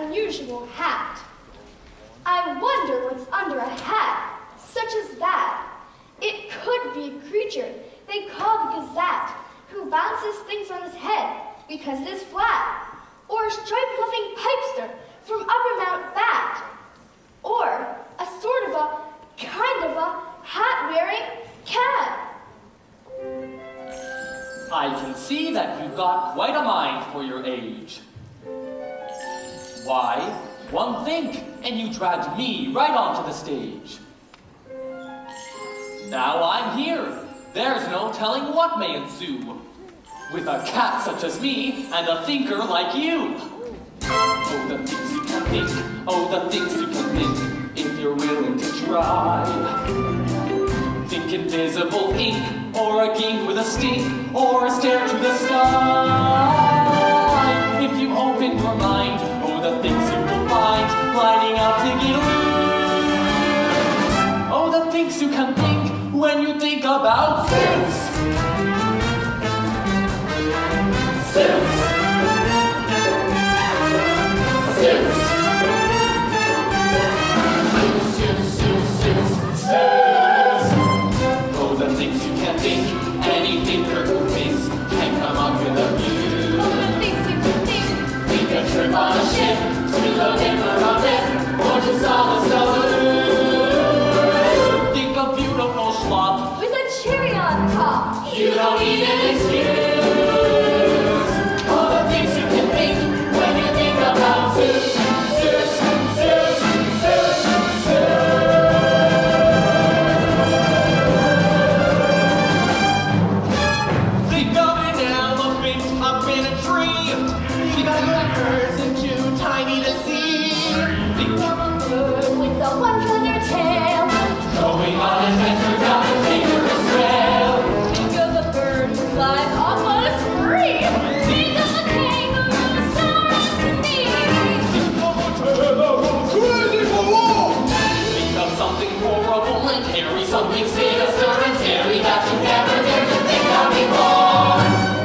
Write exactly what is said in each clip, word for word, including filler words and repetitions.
unusual hat. I wonder what's under a hat, such as that. It could be a creature they call the gazette, who bounces things on his head because it is flat, or a stripe-puffing pipester from Upper Mount Bat, or a sort of a, kind of a, hat-wearing cat. I can see that you've got quite a mind for your age. Why, one think, and you dragged me right onto the stage. Now I'm here. There's no telling what may ensue. With a cat such as me, and a thinker like you. Oh, the things you can think, oh, the things you can think, if you're willing to try. Think invisible ink, or a gink with a stink, or a stare to the sky. If you open your mind, oh, the things you will find, lining out to get loose. Oh, the things you can think, when you think about Zeus. Zeus. Zeus. Zeus, Zeus, Zeus, Zeus. Oh, the things you can think, any thinker who thinks can come up with a view. Oh, the things you can think. Think a trip on a ship, to load in for a bit, or to solve a saloon. Think a beautiful schlop with a cherry on top. You don't need an excuse. All the things you can think when you think about Zeus. Zeus, Zeus, Zeus, Zeus. Think of an elephant up in a tree. Think of a person too tiny to see. Think of a bird With the one feather tail. going on adventure down a dangerous trail. Think of the bird who flies off on a spree. Think of the kangaroo, sour as can be. Think of a turtle crazy for war. Think of something horrible and hairy, something sinister and scary that you never dared to think of before.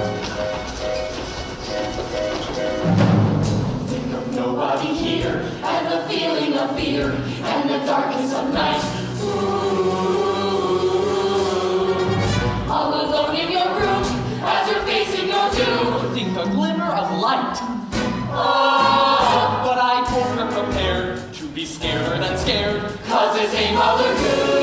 Think of nobody here, and the feeling of fear, and the darkness of night. All alone in your room, as you're facing your doom. Think a glimmer of light. Oh, but I hope you're prepared to be scarer than scared, cause it's a mother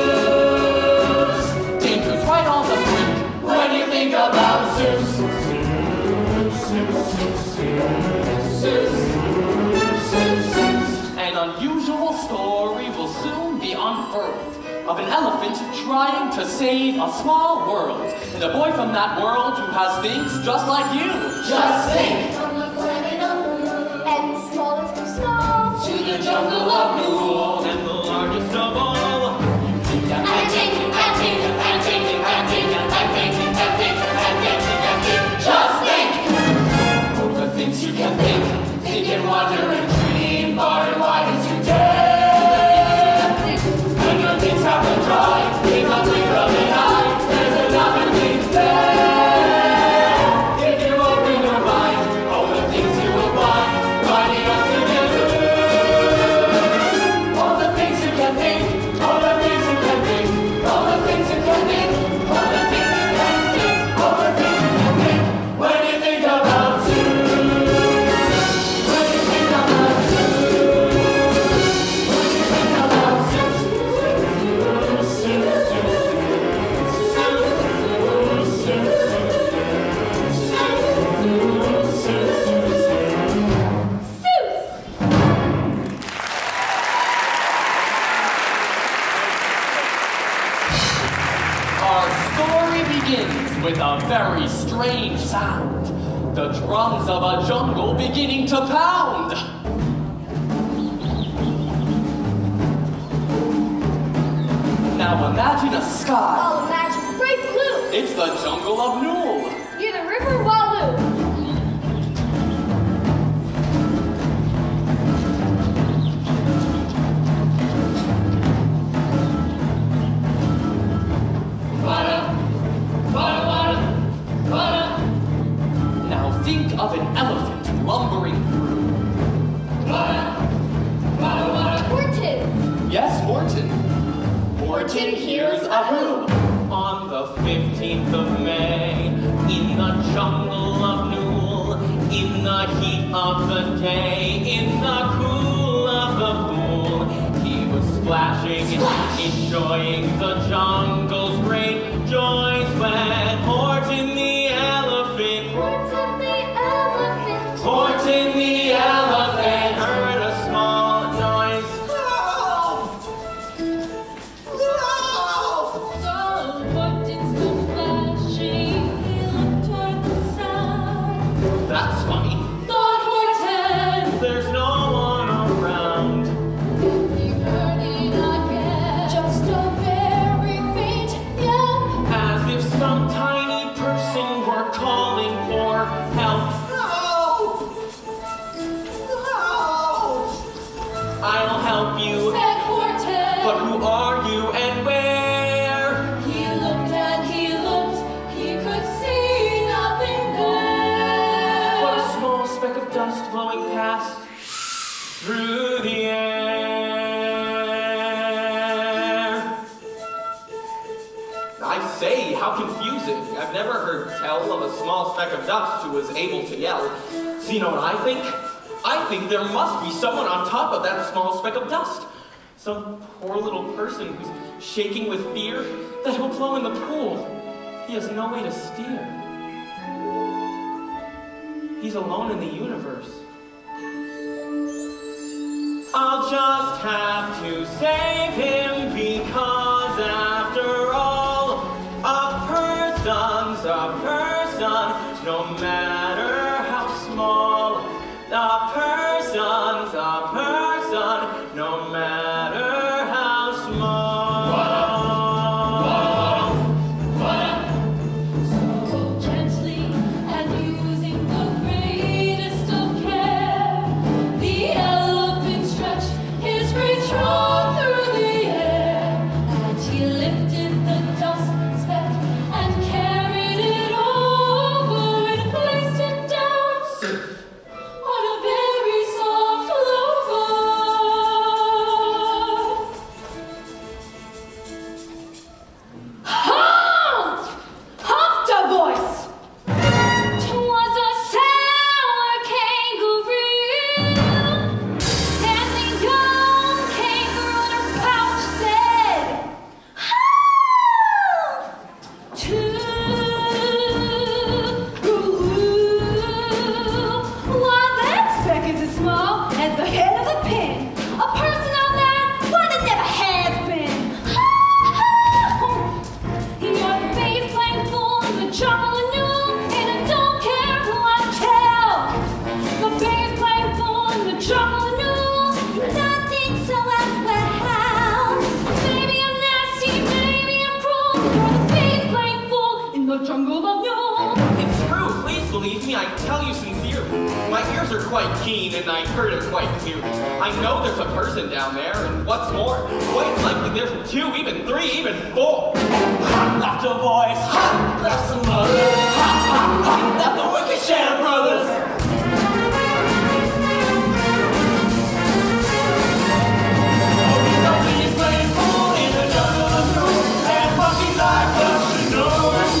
goose. Danger's right on the brink when you think about Zeus. Zeus, Zeus, Zeus, Zeus, Zeus. An unusual story will soon be unfurled of an elephant trying to save a small world, and a boy from that world who has things just like you. Just think! From the planet of blue, and the smallest of small, To the jungle of Newell, and the largest of all. You think and and think, and think, and think, and think, and think, and think, and think, and think. just think! Oh, the things you can think, think and wonder and dream far and wide as you dare. When your things have to dry, think of blink of an eye, there's another thing there. If you open your mind, all the things you will find, lining up to the all the things you can think, all the things you can think, all the things you can think, all the things you can think, all the things you can think, when you think about Zeus. When you think about Zeus. When you think about Zeus. Zeus, Zeus, Zeus, Zeus, Zeus, Zeus, Zeus, Zeus. Our story begins with a very strange sound. The drums of a jungle beginning to pound. Now imagine a sky. I'll imagine bright blue. It's the jungle of Newell. Near the river Waloo. Now think of an elephant lumbering through. mountain hears a who. On the fifteenth of May, in the jungle of Newell, in the heat of the day, in the cool of the pool, he was splashing, Splash. enjoying the jungle's great joys when Horton the elephant, Horton the elephant, Horton the elephant heard a small noise. That's funny. Thought Horton, There's no one around. he heard it again, just a very faint yell, As if some tiny person were calling for help. No! No! I'll help you. said Horton. But who are you and where? He looked and he looked, he could see nothing there. But a small speck of dust blowing past through the air. I say, how confusing. I've never heard tell of a small speck of dust who was able to yell. So you know what I think? I think there must be someone on top of that small speck of dust. Some poor little person who's shaking with fear that he'll blow in the pool. He has no way to steer. He's alone in the universe. I'll just have to save him because after all, a person's a person, no matter how small. A person's a person, no matter how small. So gently and using the greatest of care, the elephant stretched his great trunk through the air, and he lifted the dust speck and carried it over and placed it down on a very soft loafer. Halt! Huffed a voice. 'Twas a sour kangaroo, and the young kangaroo in her pouch said, "Halt!" Why, that speck is as small as the head of a pin. A person on that, why, there never has been. You're the bass playing fool in the jungle of Newell, and I don't care who I tell. The bass playing fool in the jungle of Newell, you not think so as well. Maybe I'm nasty, maybe I'm cruel, you're the bass playing fool in the jungle of Newell. It's true, please believe me, I tell you sincerely. My ears are quite keen and I heard it quite clearly. I know there's a person down there, and what's more, quite likely there's two, even three, even four. Ha! Left a voice, ha! Left some mother, ha! Ha! Ha! Left the wicked Sham brothers. Oh, he's a beast playing fool in the jungle of Newell, and monkeys like us should know.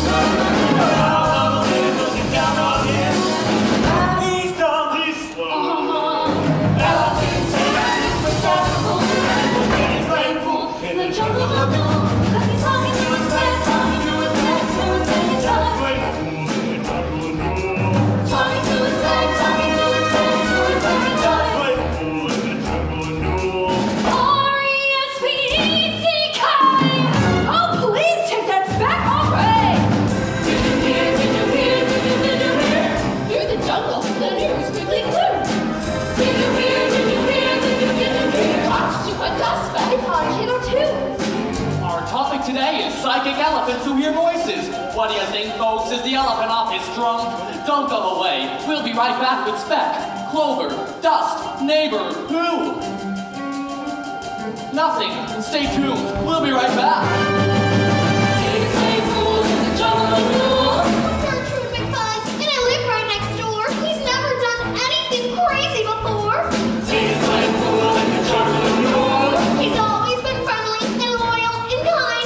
Now, I'm looking down on him. He's dumb, he's slow. Elephants and responsible, and he's playing fool in the jungle of Newell. He's talking to his head, talking to his head, to his head, He's talking playing fool in the jungle of Newell. talking to his head, talking to his head, to his head, He's talking. playing fool in the jungle of Newell. R E S P E C K! Oh, please take that speck away! Did you hear, did you hear, did you, did you hear? Hear the jungle, the air is quickly clear. Did you hear, did you hear, did you, did you hear? Touched you a dust speck. It's on channel two. Our topic today is psychic elephants who hear voices. What do you think, folks? Is the elephant off his trunk? Don't go away. We'll be right back with Speck, Clover, Dust, Neighbor, Who? Nothing. Stay tuned. We'll be right back. He's playing fool in the jungle of Newell. Gertrude McFuzz, and I live right next door. He's never done anything crazy before. He's playing fool in the jungle of Newell. He's always been friendly and loyal and kind.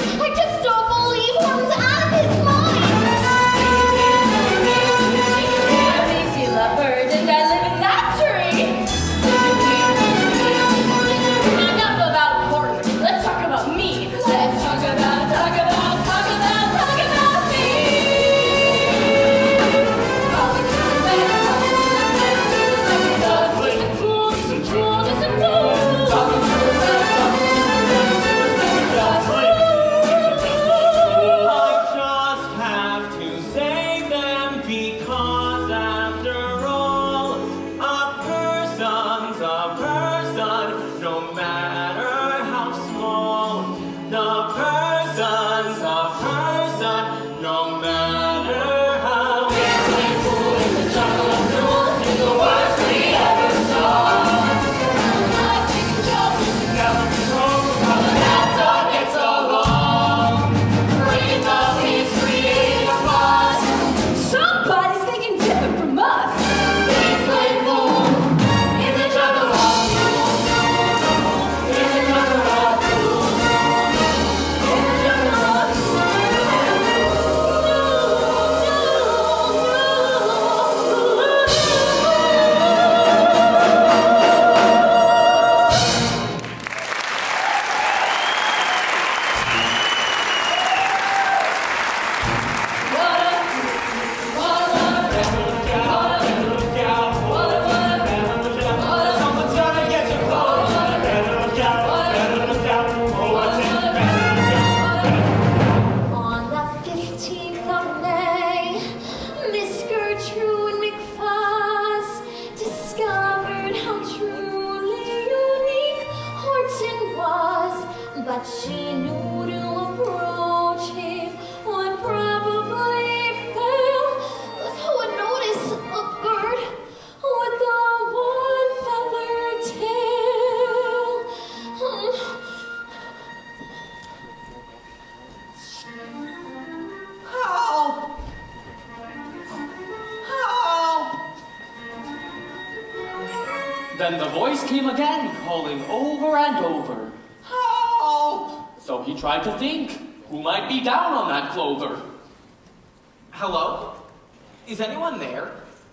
Then the voice came again, calling over and over, "Help!" So he tried to think, who might be down on that clover? Hello? Is anyone there?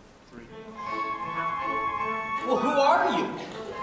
Well, who are you?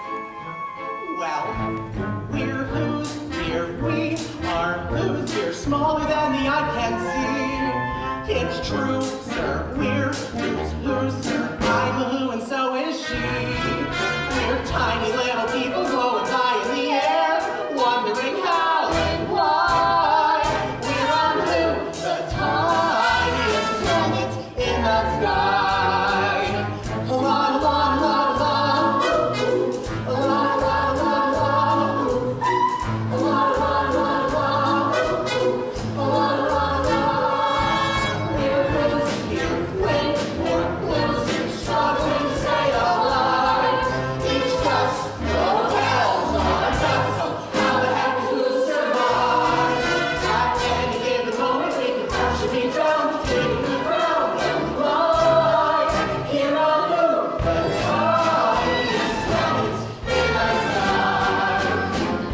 Well, we're who's, we're we are who's, we're smaller than the eye can see. It's true, sir, we're who's, who's, sir, I'm a who and so is she. We're tiny little people blowing by in the air, wondering how and why. We're on who, the tiniest planet in the sky. La la la la la. La la la la. La la la la. La la la. We're who's, here, wait, or blues, struggling to stay alive. Each gust, no bells on our dust, so how the heck who survive? At any given moment, we can crash and be drowned, hitting the ground and fly. Here on who, the tiniest planet in the sky.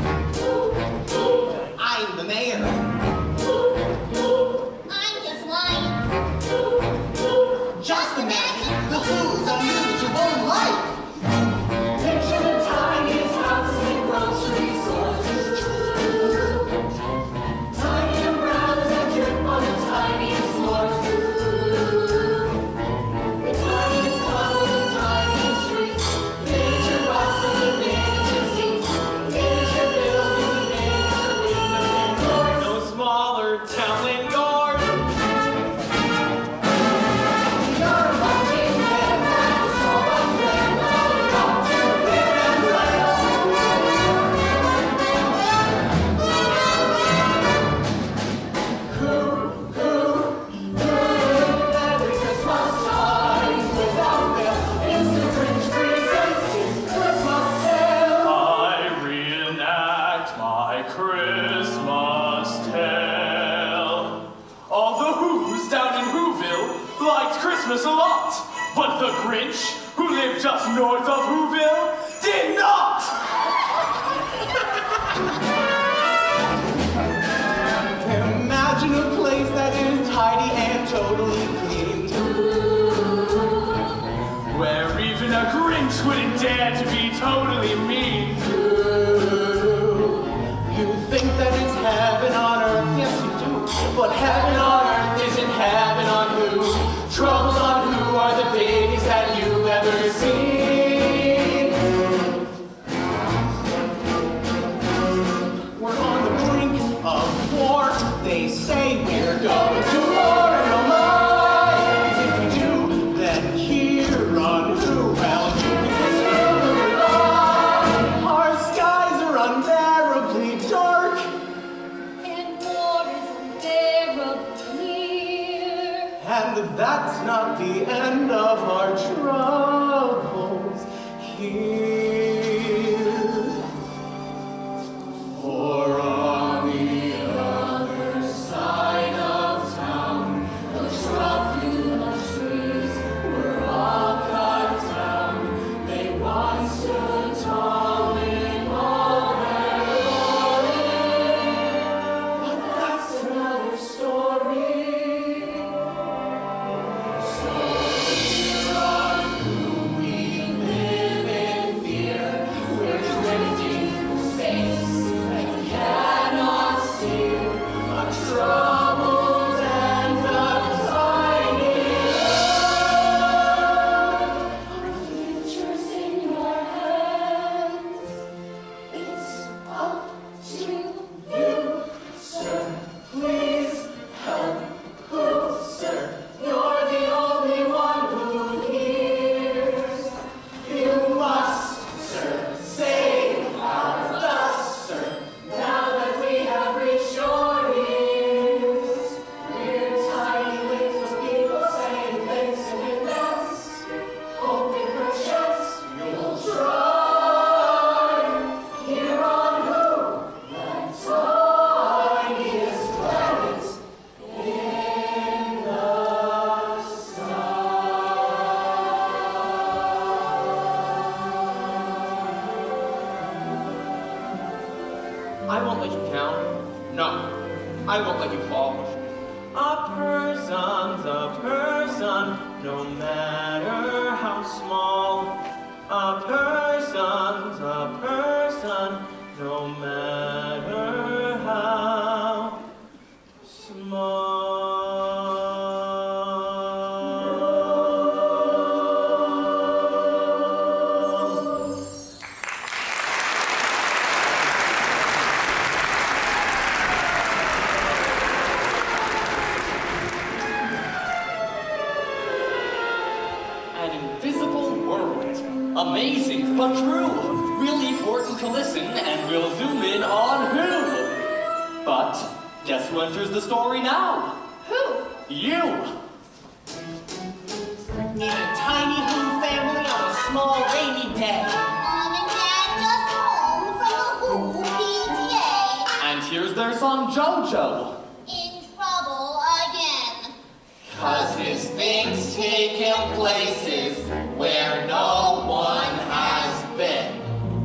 I'm the mayor. I'm his wife. Just imagine the who's unusual life. Picture the tiniest houses and grocery stores. Tiny umbrellas that drip on the tiniest floors. The tiniest tunnels, the tiniest streets. Miniature buses and miniature seats. Miniature buildings and miniature windows and doors. No smaller town than yours. We are marching men at the small umbrella. Come to live and dwell. Who, who, who, every Christmas time without fail is the Grinch presents his Christmas tale. I reenact my Christmas tale. All the Who's down in Whoville liked Christmas a lot, but the Grinch, who lived just north of Whoville, did not! Imagine a place that is tidy and totally clean. Where even a Grinch wouldn't dare to be totally mean. You think that it's heaven on earth, yes you do. But heaven on earth isn't heaven on who. Troubles on who are the biggest that you've ever seen. We're on the brink of war. They say we're going to war, and oh my, if we do, then here on who, well, you can still rely. Our skies are unbearably dark. And war is unbearably near. And that's not the end of our troubles here. For on the other side of town, the truck trees were all cut down. They once stood tall in all their glory. But that's another story. So I won't let you count. No, I won't let you fall. A person's a person, no matter how small. A person's a person, no matter how small. Amazing, but true. Really important to listen, and we'll zoom in on who. But guess who enters the story now? Who? You. Meet a tiny Who family on a small rainy day. Mom and Dad just home from the Who P T A. And here's their son Jojo. In trouble again. Cause his things take him places where no one has been.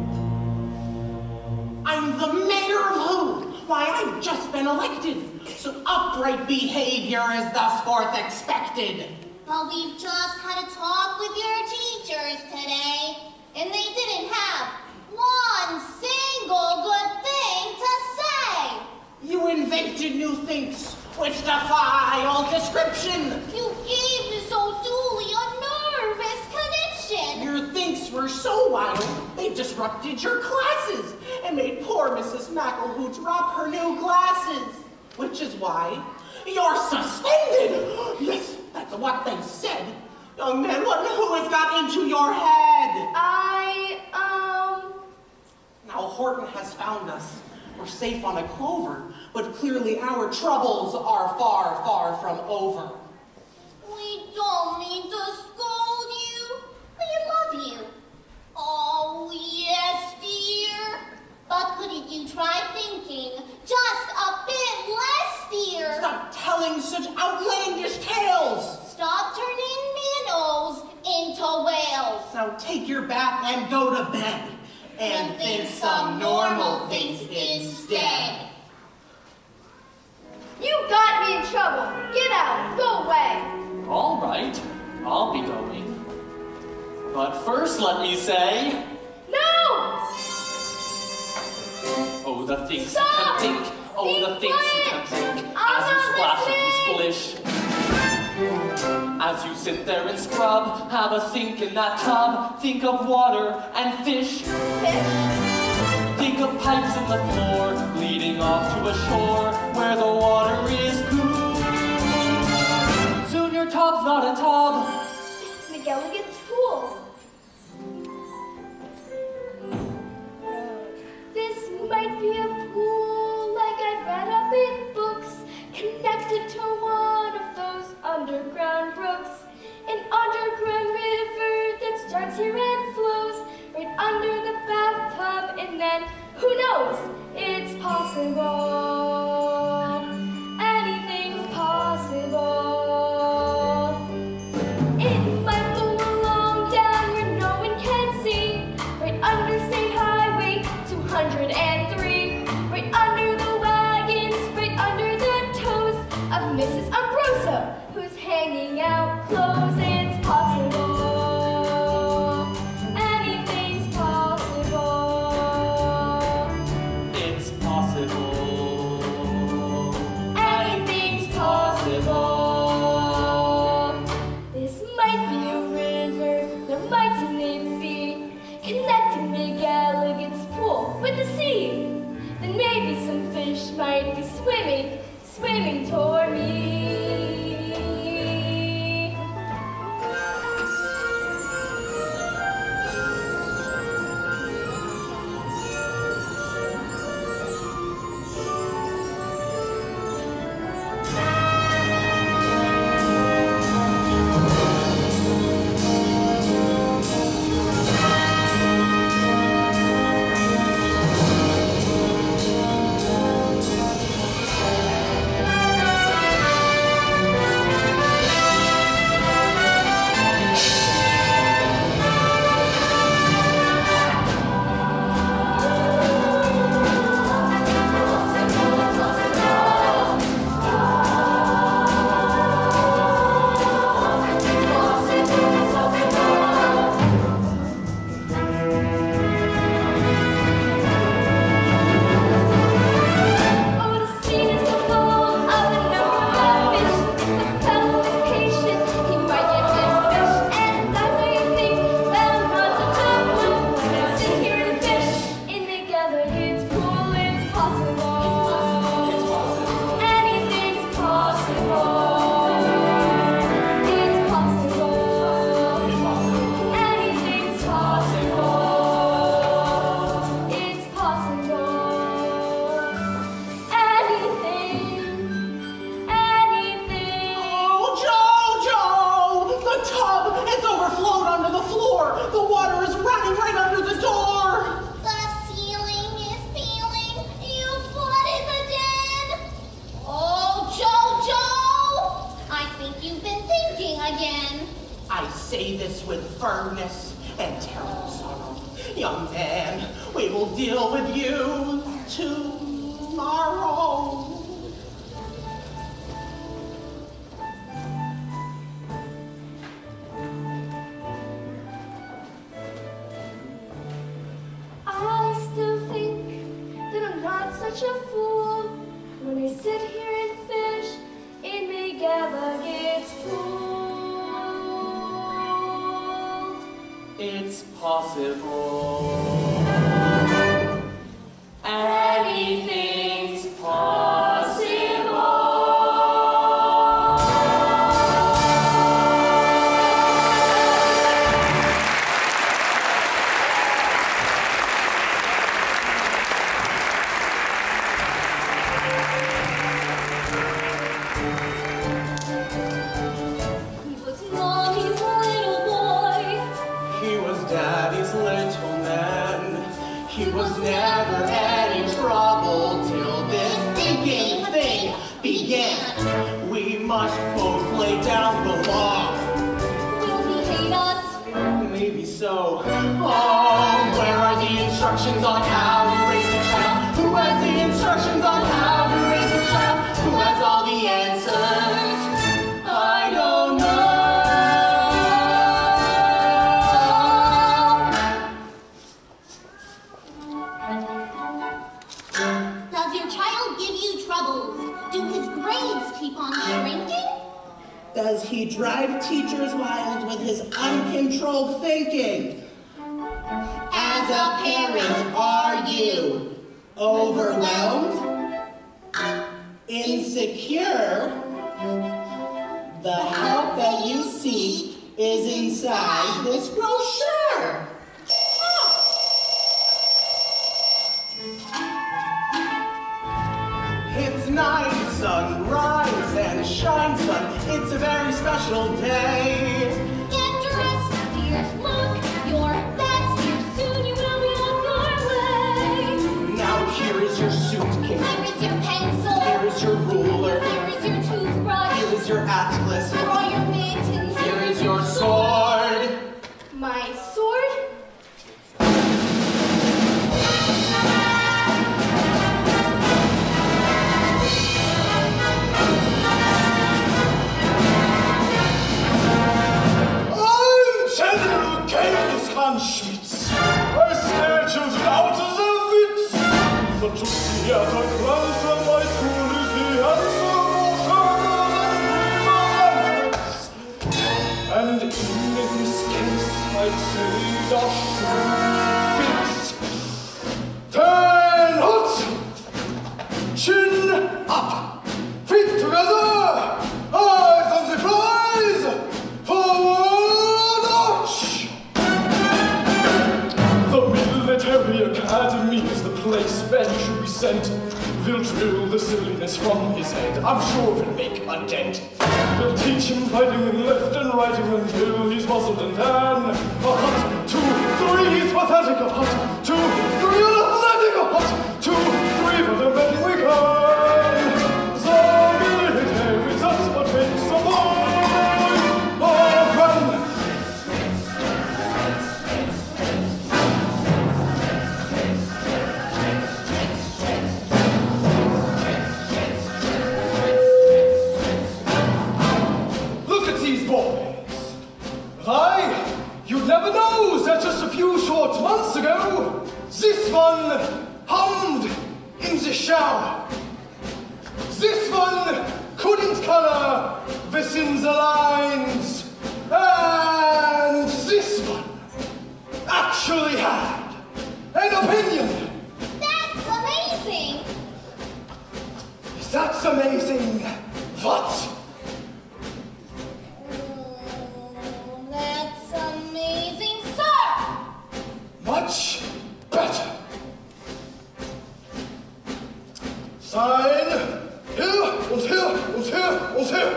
I'm the mayor of Who. Why, I've just been elected. So upright behavior is thus forth expected. But we've just had a talk with your teachers today, and they didn't have one single good thing to say. You invented new things which defy all description. You gave me so duly a nervous conniption. Your thinks were so wild, they disrupted your classes and made poor Missus McElhoo drop her new glasses. Which is why you're suspended. Yes, that's what they said. Young man, what who has got into your head? I, um... Now Horton has found us. We're safe on a clover, but clearly our troubles are far, far from over. We don't mean to scold you. We love you. Oh, yes, dear. But couldn't you try thinking just a bit less, dear? Stop telling such outlandish tales. Stop turning minnows into whales. Now take your bath and go to bed. And think some normal things instead. You got me in trouble. Get out. Go away. All right, I'll be going. But first let me say... No! Oh, the things Stop! you can think. Oh, Be the things you can quiet! think. I'm As you not splash listening! and splish. As you sit there and scrub, have a sink in that tub. Think of water and fish. Fish? Think of pipes in the floor, leading off to a shore where the water is cool. Soon your tub's not a tub. It's McElligot's pool. This might be a pool like I've read up in books, connected to one of those underground brooks. An underground river that starts here and flows right under the bathtub, and then, who knows, it's possible. Anything's possible. It might go along down where no one can see, right under State Highway two hundred three, right under the wagons, right under the toes of Missus Ambroso, who's hanging out clothes. It's possible. Anything's possible. It's possible. Anything's possible. This might be a river, there might even be connecting McElligot's pool with the sea. Then maybe some fish might be swimming, swimming toward me. will deal with you tomorrow. I still think that I'm not such a fool when I sit here and fish in McGallagher's pool. It's possible. Anything's possible. He was Mommy's little boy. He was Daddy's little man. He was never any trouble till this thinking thing began. We must both lay down the law. Will he hate us? Maybe so. Oh, where are the instructions on how to raise a child? Who has the instructions on how to raise a child? Who has all the answers? I don't know. Does your child give you troubles? Do his grades keep on shrinking? Does he drive teachers wild with his uncontrolled thinking? As a parent, are you overwhelmed? Insecure? The help that you seek is inside this brochure. It's night, sunrise and shine, sun. It's a very special day. Get dressed, dear. Look your best, dear. Soon you will be on your way. Now here is your suitcase. Here is your pencil. Here is your ruler. Here is your toothbrush. Here is your atlas. Here are your mittens. Here is your sword. My sword? Schmitz. I stare children out of their wits. But to see at a glance that my school is the answer more sharper than braver language. And in this case, I'd say the shoe fits. Turn hot, chin up, feet together, eyes on the prize, forward arch. The military academy is the place Ben should be sent. They'll drill the silliness from his head. I'm sure they'll make a dent. They'll teach him fighting and left and righting until he's muscled and tan. A hut, two, three, he's pathetic. A hut, two, three, unathletic. A hut, two, three, but I'm betting we can. The military, that's what makes a boy. Oh, run! Why, you'd never know that just a few short months ago, this one hummed in the shower. This one couldn't color within the lines. And this one actually had an opinion. That's amazing. That's amazing. What? That's amazing, sir! Much better. Sign here und here und here und here.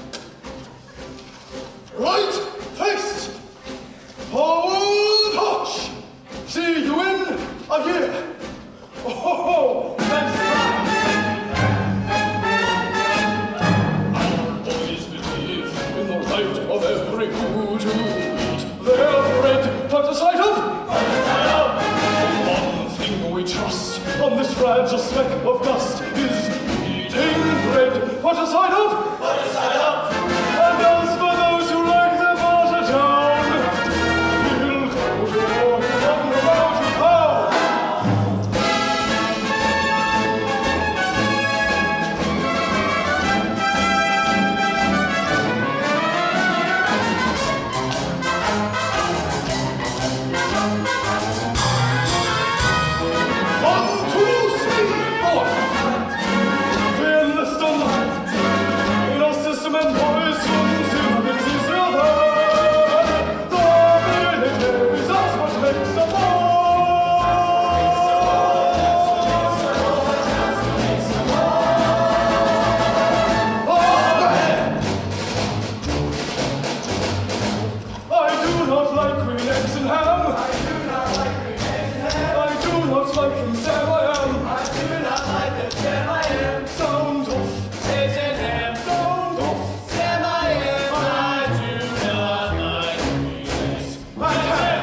Right face. Forward touch. See you in a year. Oh, thanks. Boys believe in the right of every good to eat their bread. But the sight of one thing fragile speck of dust is eating bread. Put aside up! Put aside up! And as for those who like their barter town, he'll go to war and wander about in town. One, two, three, four. Fearless delight. In our system and boys from Zero to Silver. The military is that's what makes a war. Amen. I do not like green eggs and ham. I do not like green eggs and ham. I do not like them, Sam I am. I do not like them, Sam I am. Sound off. Eggs and ham. Sound off. Sam I am. I do not like green eggs and ham.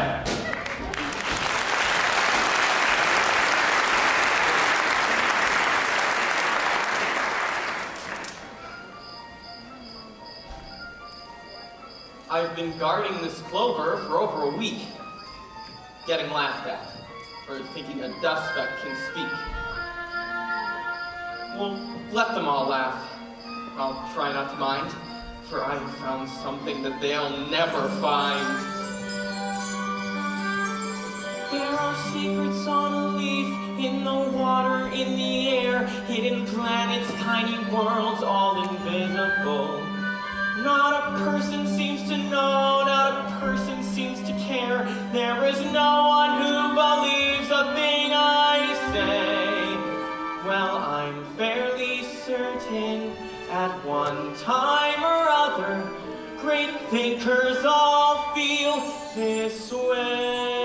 I've been guarding this clover for over a week, getting laughed at for thinking a dust speck can speak. Well, let them all laugh. I'll try not to mind, for I've found something that they'll never find. There are secrets on a leaf, in the water, in the air, hidden planets, tiny worlds, all invisible. Not a person seems to know, not a person seems to care. There is no one who believes a thing I say. Well, I'm fairly certain at one time or other, great thinkers all feel this way.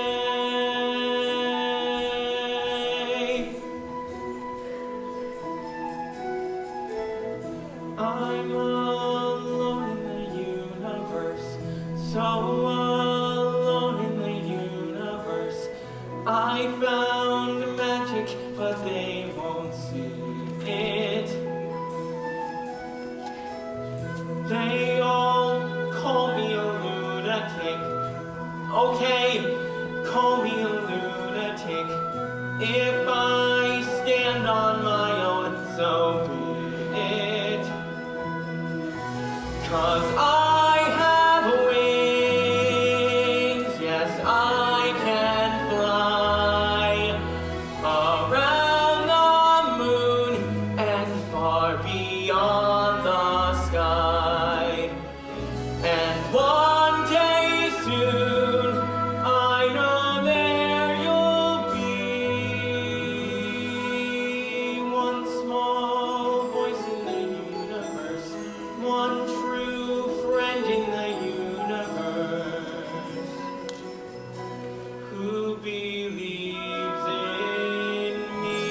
I'm alone in the universe, so alone in the universe. I found magic, but they won't see it. They all call me a lunatic. Okay, call me a lunatic. If I stand on my own, so be it. 'Cause I have wings, yes, I can fly around the moon and far beyond the sky. And one day soon, I know there you'll be. One small voice in the universe, one true friend in the universe, who believes in me.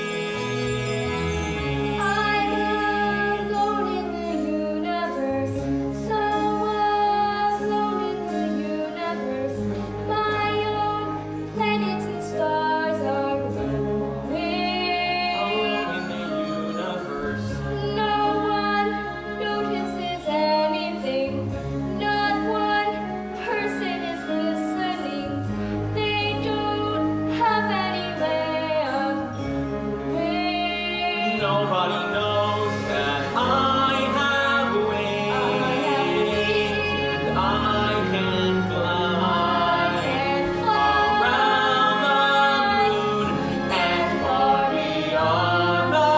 I'm alone in the universe, so alone in the universe. My own planets and stars are glowing. Alone in the universe. No one notices anything. Not one person is listening. They don't have any way of knowing. Nobody knows that I have wings, and I can fly around the moon and far beyond the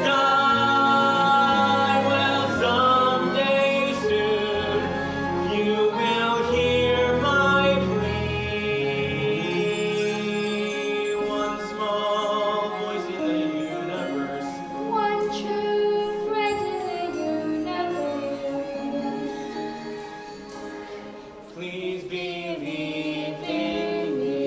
sky. Well, someday soon you will hear my plea. One small voice in the universe. One true friend in the universe. Please believe in me.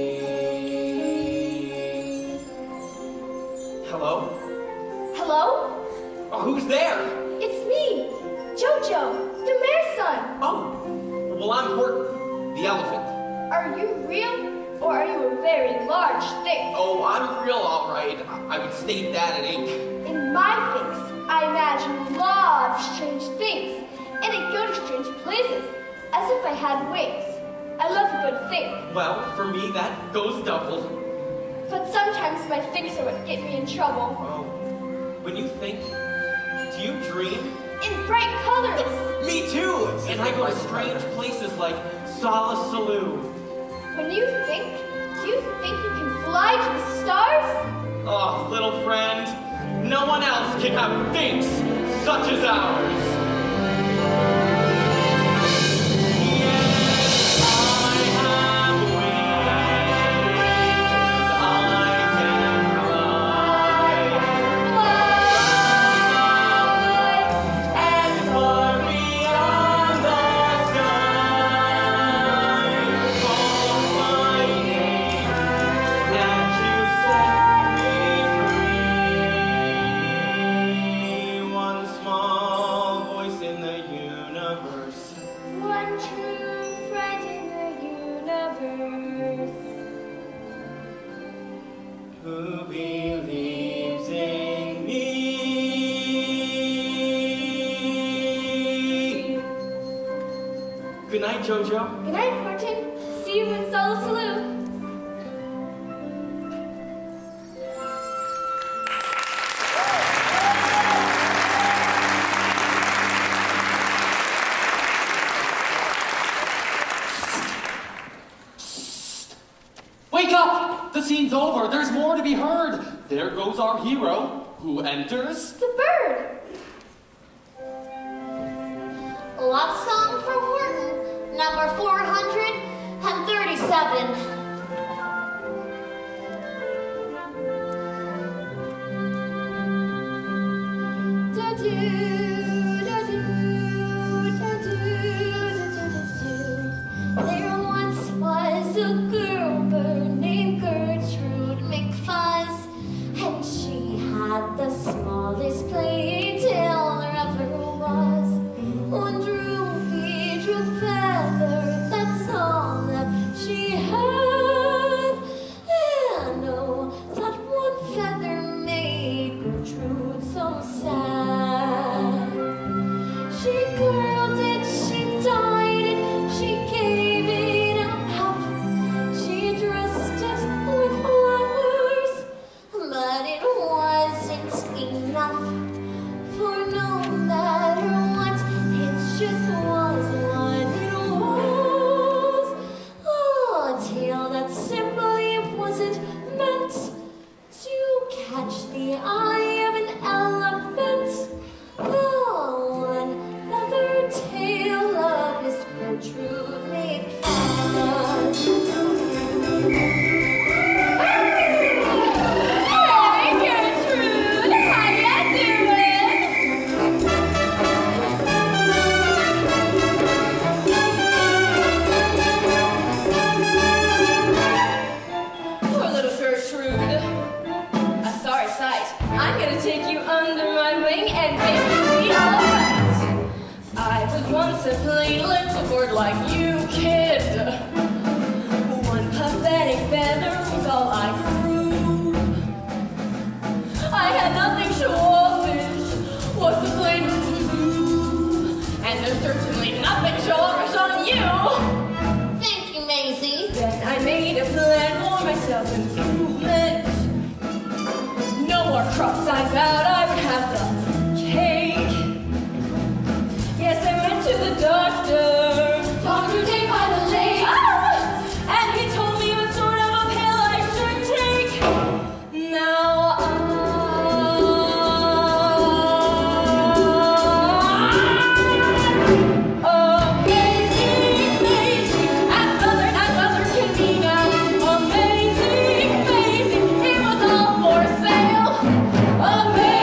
Hello? Hello? Oh, who's there? It's me, Jojo, the mayor's son. Oh, well, I'm Horton, the elephant. Are you real, or are you a very large thing? Oh, I'm real, all right. I, I would state that in ink. In my things, I imagine a lot of strange things, and I go to strange places, as if I had wings. I love a good thing. Well, for me, that goes double. But sometimes my things are what get me in trouble. Oh. When you think, do you dream? In bright colors. Me too! And I go to strange places like Seussical. When you think, do you think you can fly to the stars? Oh, little friend, no one else can have things such as ours. Good night, Jojo. Good night, Horton. See you in Seussical. Wake up! The scene's over. There's more to be heard. There goes our hero, who enters... The bird. Love song for Horton, number four hundred thirty-seven. There once was a girl bird named Gertrude McFuzz, and she had the smallest playing tail there ever was. One droopy, droop feather, that's all that she had. And oh, that one feather made Gertrude so sad. She curled it, she dyed it, she gave it a puff. She dressed it with flowers, but it wasn't enough. For no matter what, it just was what it was. Oh, a tale that simply wasn't meant to catch the eye of an elephant. The one feather tail of his Gertrude McFuzz. Hey, Gertrude, how ya doing? Poor little Gertrude. A sorry sight. I'm gonna take you under my wing and make you be alright. I was once a plain little bird like you, kid. One pathetic feather was all I grew. I had nothing shortish. What's a plain to do? And there's certainly nothing shortish on you. Thank you, Maisie. Then I made a plan for myself improvement. No more crops, I vowed I would have the cake. Yes, I went to the doctor. Doctor Day by the lake. Ah! And he told me what sort of a pill I should take. Now I'm amazing, amazing. As mother, as mother can be now. Amazing, amazing. It was all for sale. Amazing.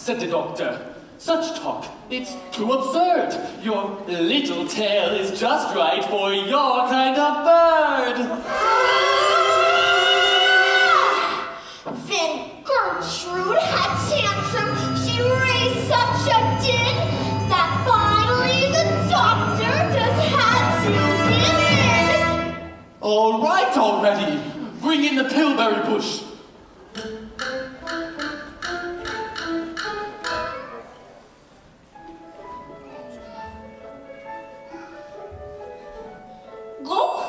said the doctor. Such talk, it's too absurd. Your little tail is just right for your kind of bird. Then Gertrude had tantrum. She raised such a din that finally the doctor just had to give in. All right already. Bring in the pillberry bush. Gulp.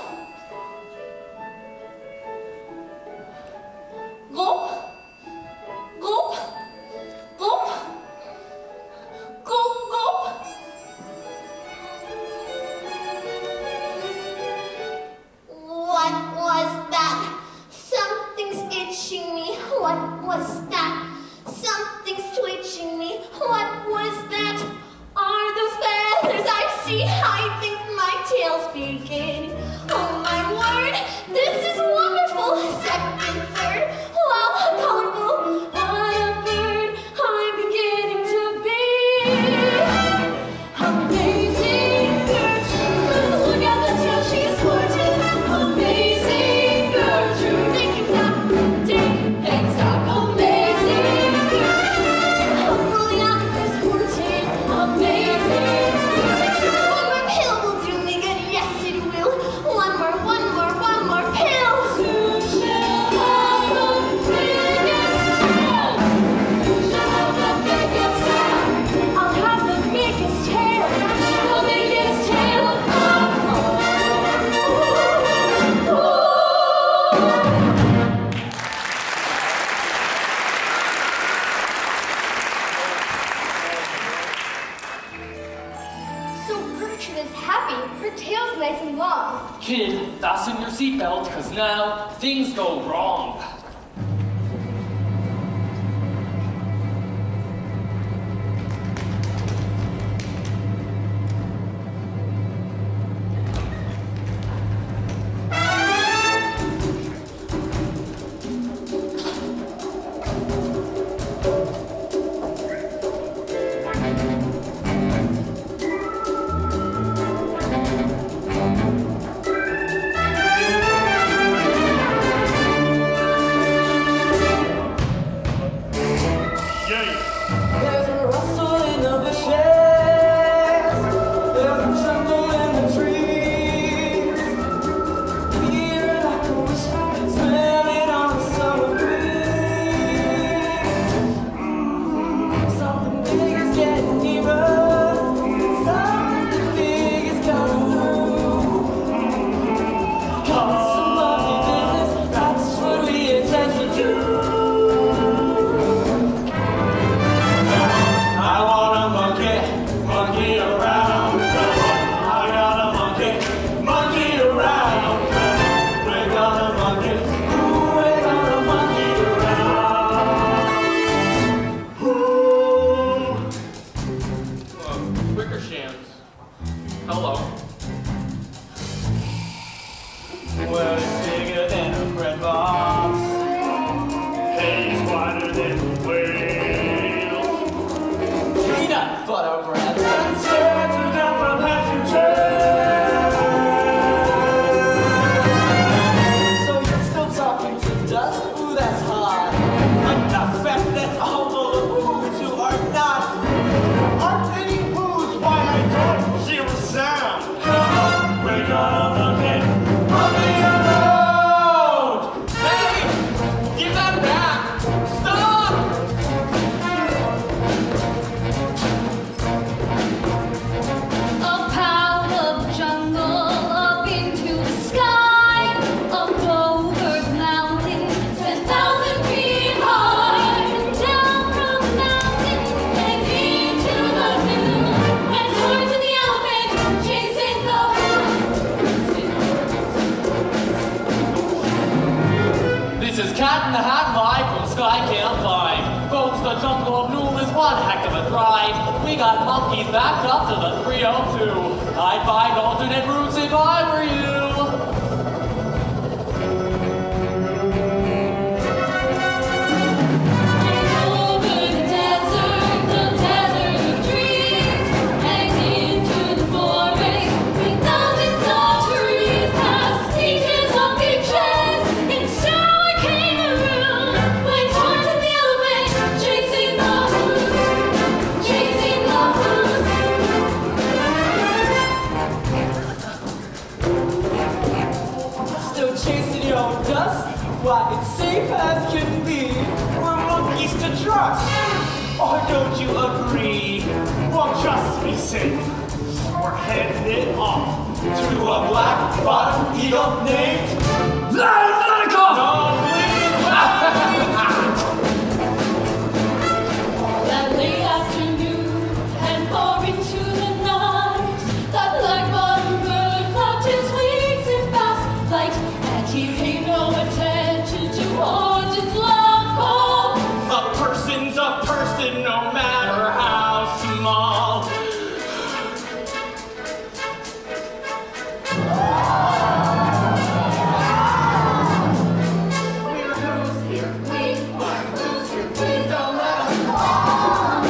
Gulp. Gulp. Gulp. Gulp, gulp. What was that? Something's itching me. What was that? Something's twitching me. What was that? Are those feathers I see? I think my tail's speaking. Oh my word, this is wonderful. Second, third, wow, colorful. What a bird I'm beginning to be. Amazing Gertrude, look at the tail she's sporting. Amazing Gertrude, they can stop, take, and stop. Amazing Gertrude, I'm rolling out this sporting. Amazing Gertrude, one more pill will do me good, yes it will. One more, one more, one more pill. Soon shall have the biggest tail. Soon shall have the biggest tail. I'll have the biggest tail. The biggest tail of all. So Gertrude is happy. Her tail's nice and long. Kid, fasten your seatbelt, because now things go wrong. Yay! There's a rustle in the bushes. There's a tremble in the trees. Hear it like a whisper, smell it on the summer breeze. Something big is getting nearer. Something big is coming through. Cause some lovely business, that's what we intend to do. I want a monkey, monkey around. I got a monkey, monkey around. We got a monkey, ooh, we got a monkey around. Ooh. Uh, Wickershams. Hello. Well, it's bigger than a bread box. He's wider than a whale. Peanut butter bread. Turns her down from head to toe. So you're still talking to dust? Ooh, that's hot. Enough fact that's all the who's who are not. Aren't any who's why I don't hear a sound. We got a monkey, monkey around. Hey! Give that back! Stop! A pound of jungle up into the sky, up over the mountains, ten thousand feet high, down from the mountain and into the blue, and towards the elephant chasing the This is Cat in the Hat live from Sky Camp five. Folks, the jungle of Nool is one heck of a drive. We got monkeys backed up to the three oh two. I'd find alternate routes if I were you. over the desert. safe as can be. We're monkeys to trust. Or don't you agree? Well, just to be safe, we're heading it off to a black bottom eagle named Seussical. No, please, That late afternoon and far into the night, that black bottom bird flapped his wings in fast flight, and he paid no attention to Orton's loud call. a person's a person, no matter how small. We're who's here? We are who's here? Please don't let us fall.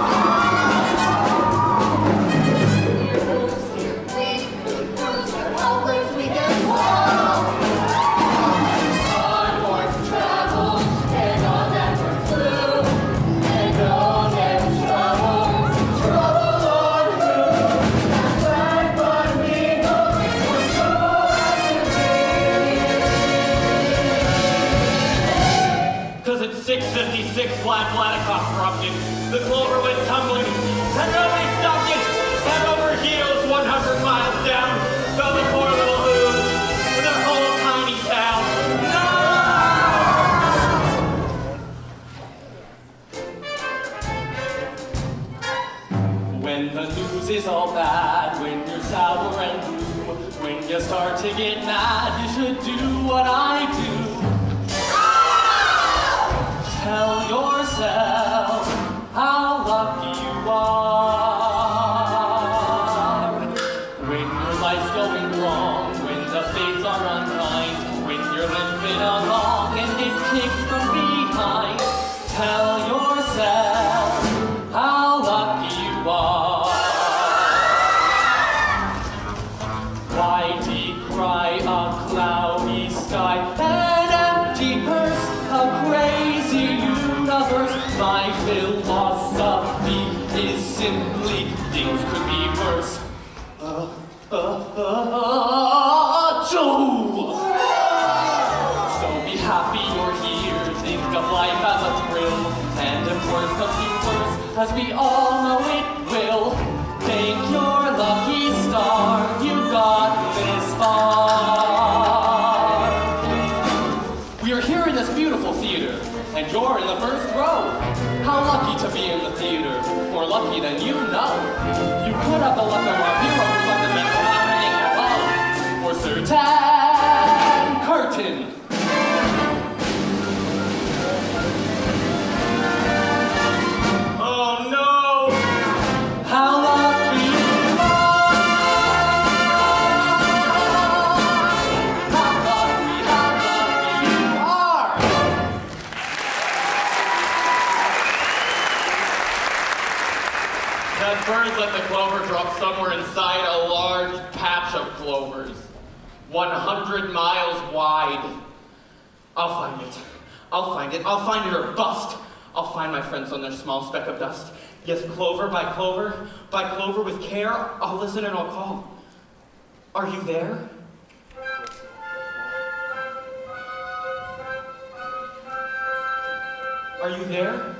We're who's here? We who's here? Always we can fall. Onward traveled, and on ever flew, and on ever traveled. Trouble on who? That black bottom eagle was so Cause at six fifty-six, Black Vladikoff erupted. The clover went tumbling, and nobody stopped it. Head over heels, one hundred miles down, fell the poor little Who's with their whole tiny town. No! When the news is all bad, when you're sour and blue, when you start to get mad, you should do what I do. Tell yourself how lucky you are. When your life's going wrong, when the fates are unkind, when you're limping along and get kicked from behind, tell yourself how lucky you are. Why decry a cloudy sky, an empty purse, a crazy universe? My philosophy is simply things could be worse. Uh, uh, uh, uh, Joe! So be happy you're here, think of life as a thrill, and if worse comes to worse, as we all know it will, thank your lucky star you got this far. We are here in this beautiful theater, and you're in the first row. How lucky to be in the theater, more lucky than you know. You could have the luck of our hero who left the medal hanging above. For certain, curtain. Oh no! How lucky you are! How lucky, how lucky you are! That bird let the clover drop somewhere inside a large patch of clovers, one hundred miles wide. I'll find it. I'll find it. I'll find it or bust. I'll find my friends on their small speck of dust. Yes, clover by clover, by clover with care, I'll listen and I'll call. Are you there? Are you there?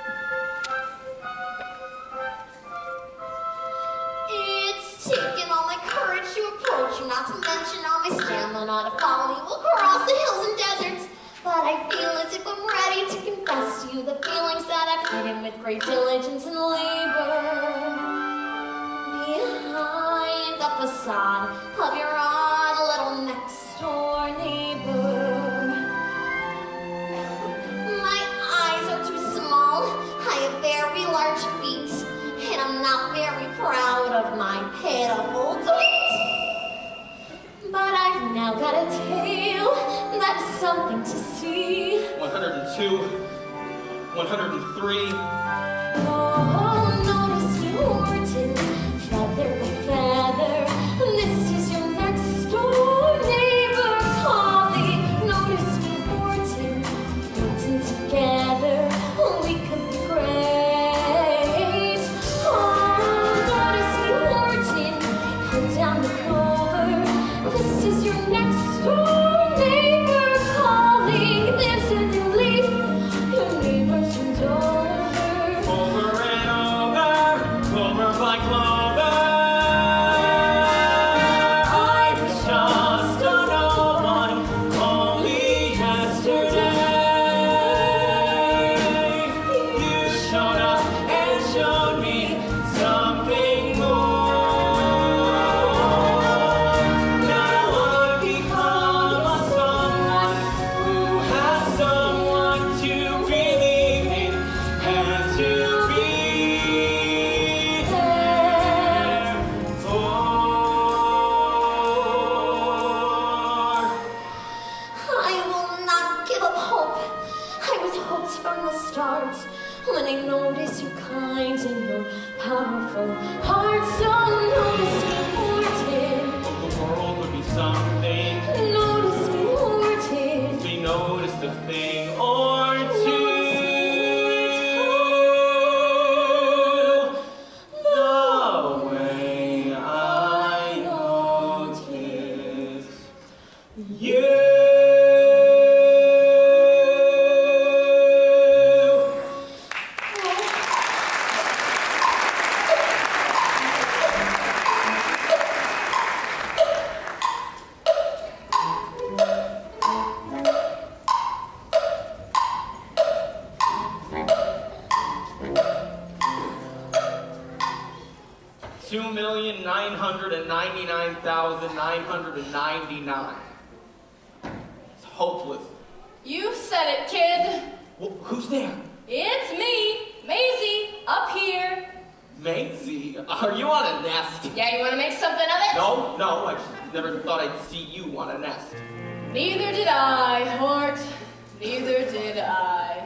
It's taken all my courage to approach you, not to mention all my stamina to follow you across the hills and deserts. But I feel as if I'm ready to confess to you the feelings that I've hidden with great diligence and labor. Behind the facade of your odd little next-door neighbor. My eyes are too small, I have very large feet, and I'm not very proud of my pitiful tweet. But I've now got a tail that is something to see. one hundred two, one hundred three. Oh, notice you Orton, feather by feather. This is your next door neighbor, Polly. Notice you Orton, Orton together. We could be great. Oh, notice you Orton, put down the clover. This is your next door neighbor, calling. This of hope. I was hooked from the start. When I noticed you're kind and you're powerful heart, so notice me, Horton. Oh, the world would be something. Notice me, Horton. If we noticed a thing or two. The way I notice you. Two million nine hundred and ninety-nine thousand nine hundred and ninety-nine. It's hopeless. You said it, kid. Well, who's there? It's me, Maisie, up here. Maisie? Are you on a nest? Yeah, you want to make something of it? No, no, I just never thought I'd see you on a nest. Neither did I, Hort. Neither did I.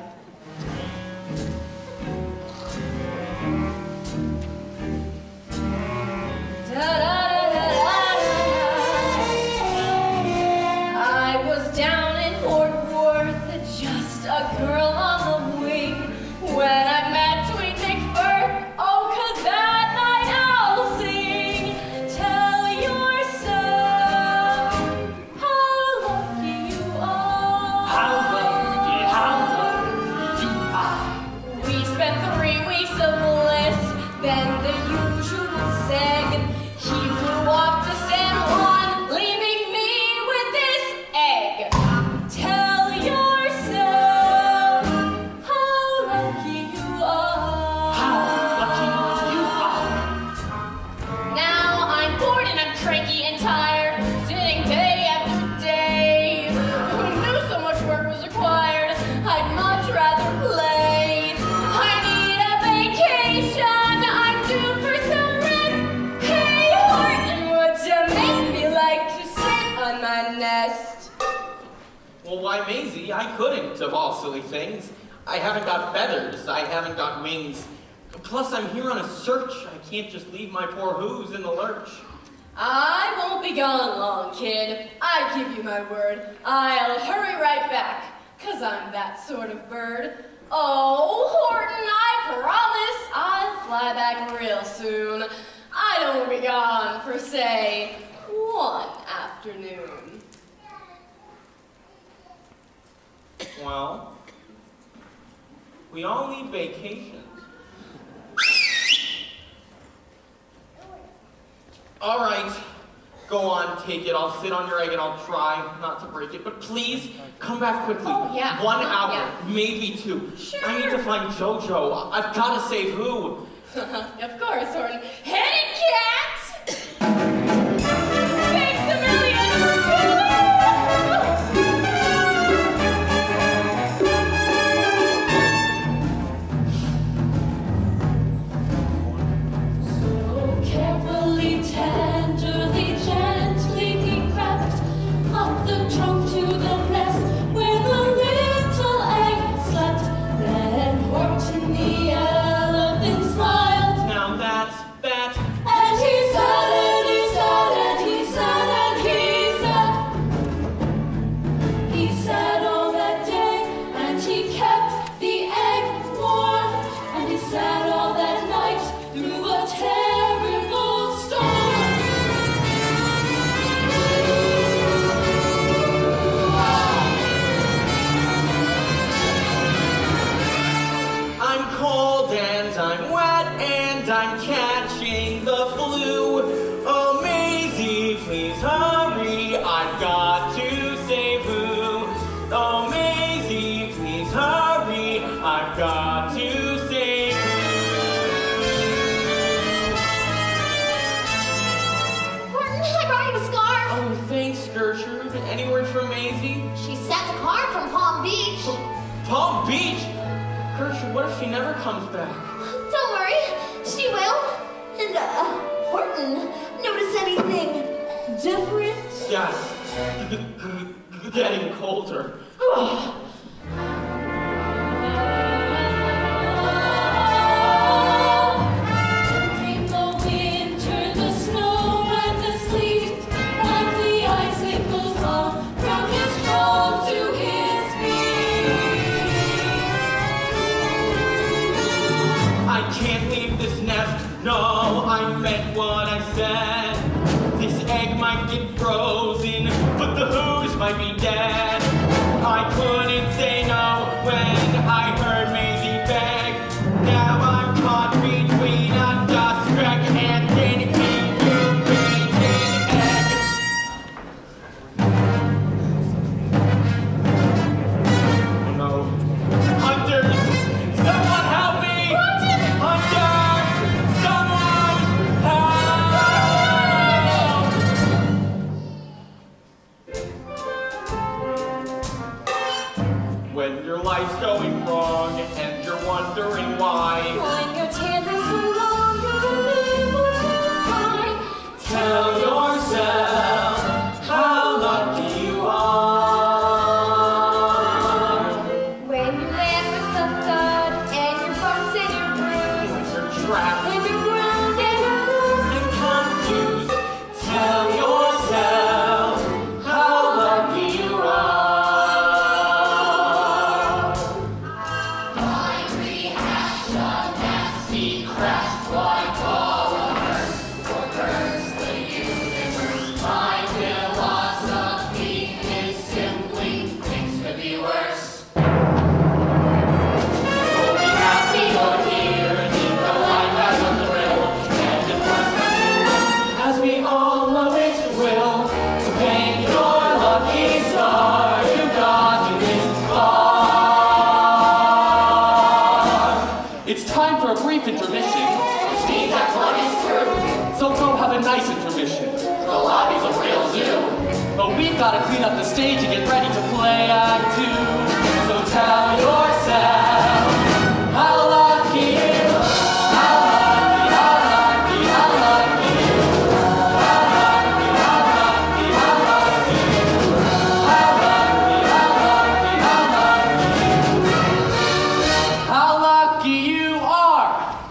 I was down in Fort Worth, just a girl on the wing, when I met Tweet McFur. Oh, could that night owl sing? Tell yourself how lucky you are. How lucky, how lucky you are. We spent three weeks of bliss, then the usual seg. He flew off to San Juan, leaving me with this egg. Tell yourself how lucky you are. How lucky you are. Now I'm bored and I'm cranky and tired, sitting day after day. Who knew so much work was required? I'd much rather play. I need a vacation. I'm due for some rest. Hey, Horton, would you make me like to sit on my nest? Well, why, Maisie? I couldn't, of all silly things. I haven't got feathers. I haven't got wings. Plus, I'm here on a search. I can't just leave my poor who's in the lurch. I won't be gone long, kid. I give you my word. I'll hurry right back, 'cause I'm that sort of bird. Oh, Horton, I promise I'll fly back real soon. I don't be gone for, say, one afternoon. Well, we all need vacations. All right, go on, take it. I'll sit on your egg and I'll try not to break it. But please, come back quickly. Oh, yeah. One Oh, hour, yeah. maybe two. Sure. I need to find JoJo. I've got to save who? Of course, Horton. Hit it, cat! Thanks a million! So carefully, tenderly, gently he crept up the trunk to the nest where the little egg slept. Then Horton the elephant smiled, Now that's that. and he said, and he said, and he said, and he said. He said all that day, and he kept the egg warm, and he said all that night through a terrible storm. I'm cold and I'm wet and I'm catching the flu. Oh, Maisie, please hurry. I've got to save who. Oh, Maisie, please hurry. I've got to save Horton, I brought you a scarf. Oh, thanks, Gertrude. Any word from Maisie? She sent a card from Palm Beach. Palm Beach? Gertrude, what if she never comes back? Don't worry, she will. And, uh, Horton, notice anything different? Yes. Getting colder. I can't leave this nest. No, I meant what I said. This egg might get frozen, but the Who's might be dead. I couldn't say no when I heard Maisie beg. Now I'm caught between a dust speck and an incubating egg. No. Hunters! Someone help me! Hunters! Someone help! When your life's going wrong and you're wondering why, When your tandem's so long, you're unable to fly. tell yourself how lucky you are. When you land with a thud and you're bumped and you're bruised, You're trapped When you're ground and you're loose. and confused. Tell yourself how lucky you are. As we all know it will, thank your lucky star you got this far. It's time for a brief intermission. Which means Act One is through. So go have a nice intermission. The lobby's a real zoo. But we've got to clean up the stage and get ready to play Act Two. So tell yourself how lucky you are. How lucky, how lucky, how lucky you How lucky you are!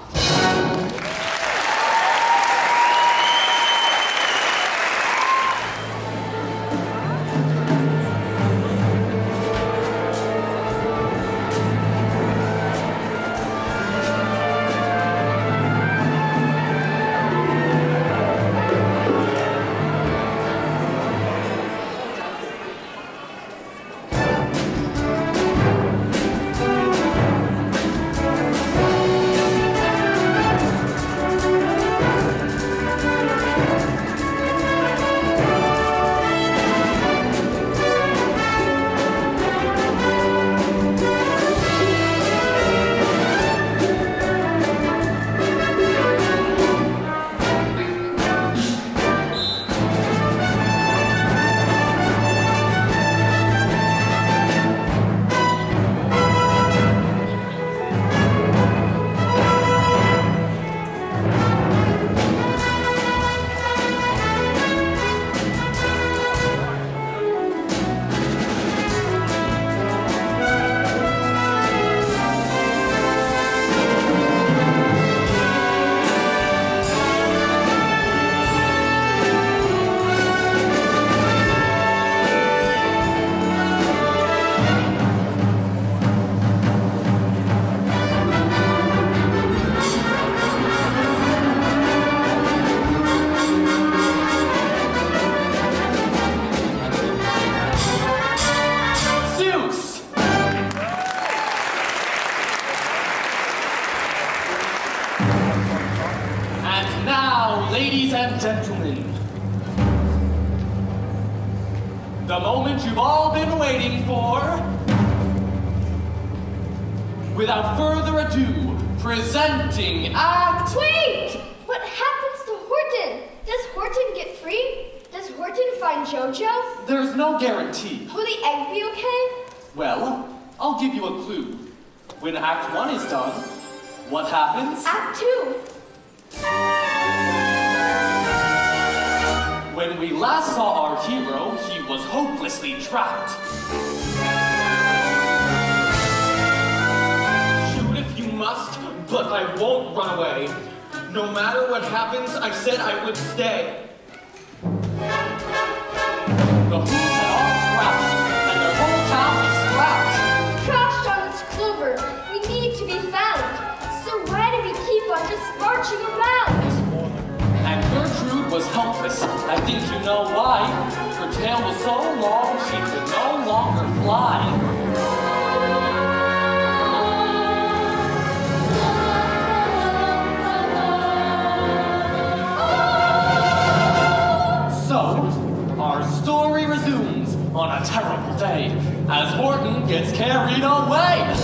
gentlemen, the moment you've all been waiting for. Without further ado, presenting Act... Wait! What happens to Horton? Does Horton get free? Does Horton find JoJo? There's no guarantee. Will the egg be okay? Well, I'll give you a clue. When Act One is done, what happens? Act Two. When we last saw our hero, he was hopelessly trapped. Shoot if you must, but I won't run away. No matter what happens, I said I would stay. The Who's had all crashed, and their whole town is scrapped. Crashed on its clover. We need to be found. So why do we I think you know why. Her tail was so long she could no longer fly. So, our story resumes on a terrible day as Horton gets carried away.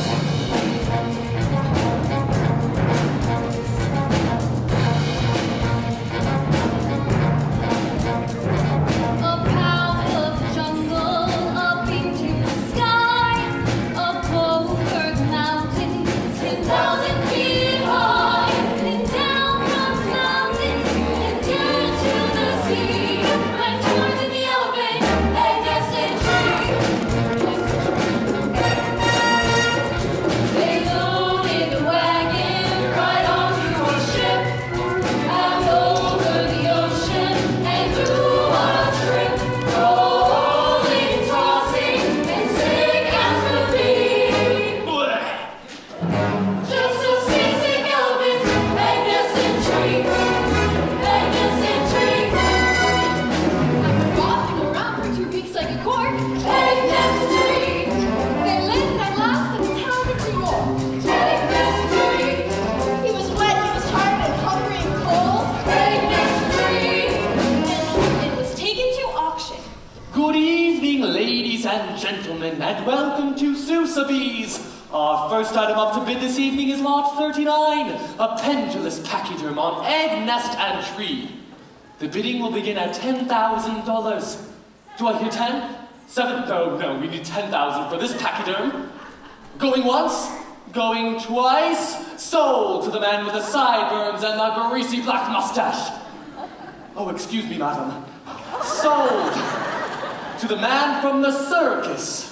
And welcome to Seussical. Our first item up to bid this evening is lot thirty-nine, a pendulous pachyderm on egg, nest, and tree. The bidding will begin at ten thousand dollars. Do I hear ten? Seven? No, no, we need ten thousand dollars for this pachyderm. Going once? Going twice? Sold to the man with the sideburns and the greasy black mustache. Oh, excuse me, madam. Sold to the man from the circus.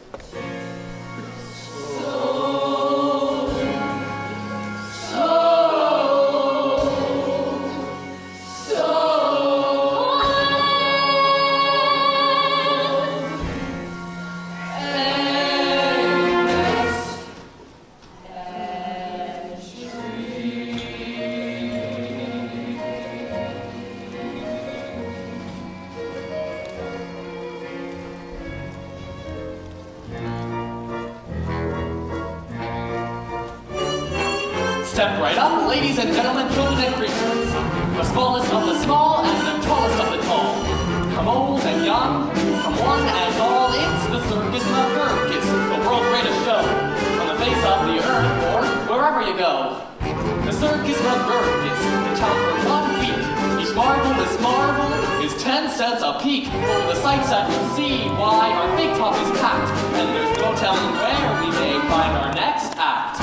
Step right up, ladies and gentlemen, children and creatures. The smallest of the small and the tallest of the tall. Come old and young, come one and all, it's the Circus McGurk. It's the world's greatest show on the face of the earth or wherever you go. The Circus McGurk, it's the town for one week. Each marvelous marvel is ten cents a peek. For the sights that you'll see, why our big top is packed. And there's no telling where we may find our next act.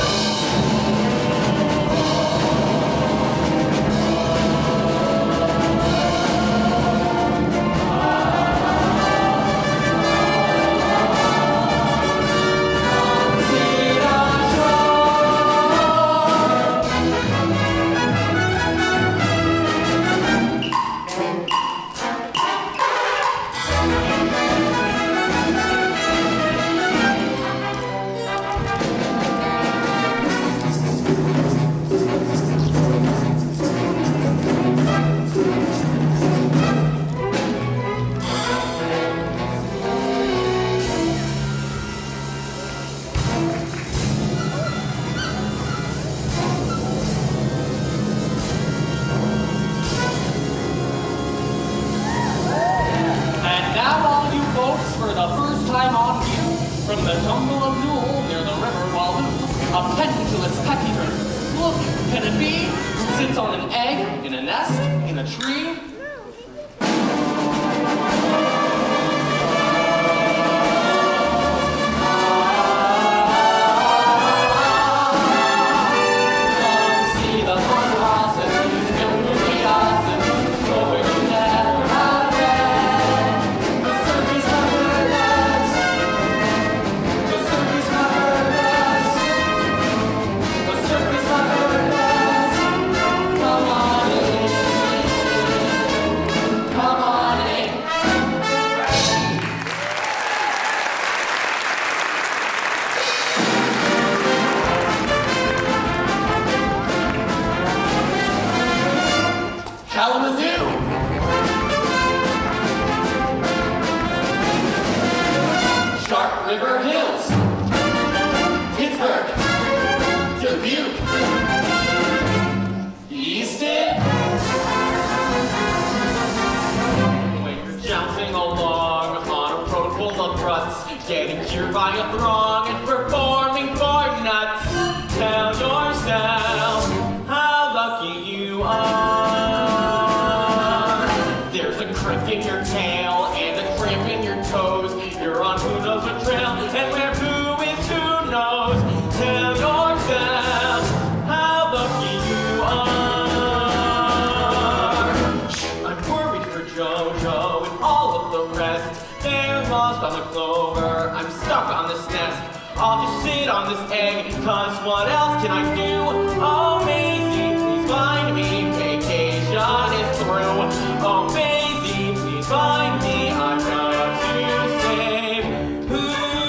From the jungle of Newell near the river Walloon, a pendulous pachyderm. Look, can it be? Sits on an egg, in a nest, in a tree. surrounded by a throng and performing for nuts. Tell yourself how lucky you are. There's a crick in your tail and a cramp in your toes. You're on who knows what trail, and where who is who knows. Tell yourself how lucky you are. I'm worried for JoJo and all of the rest. They're lost on the clover, I'm stuck on this nest. I'll just sit on this egg, cause what else can I do? Oh, Maisie, please find me, vacation is through. Oh, Maisie, please find me, I've got to save who?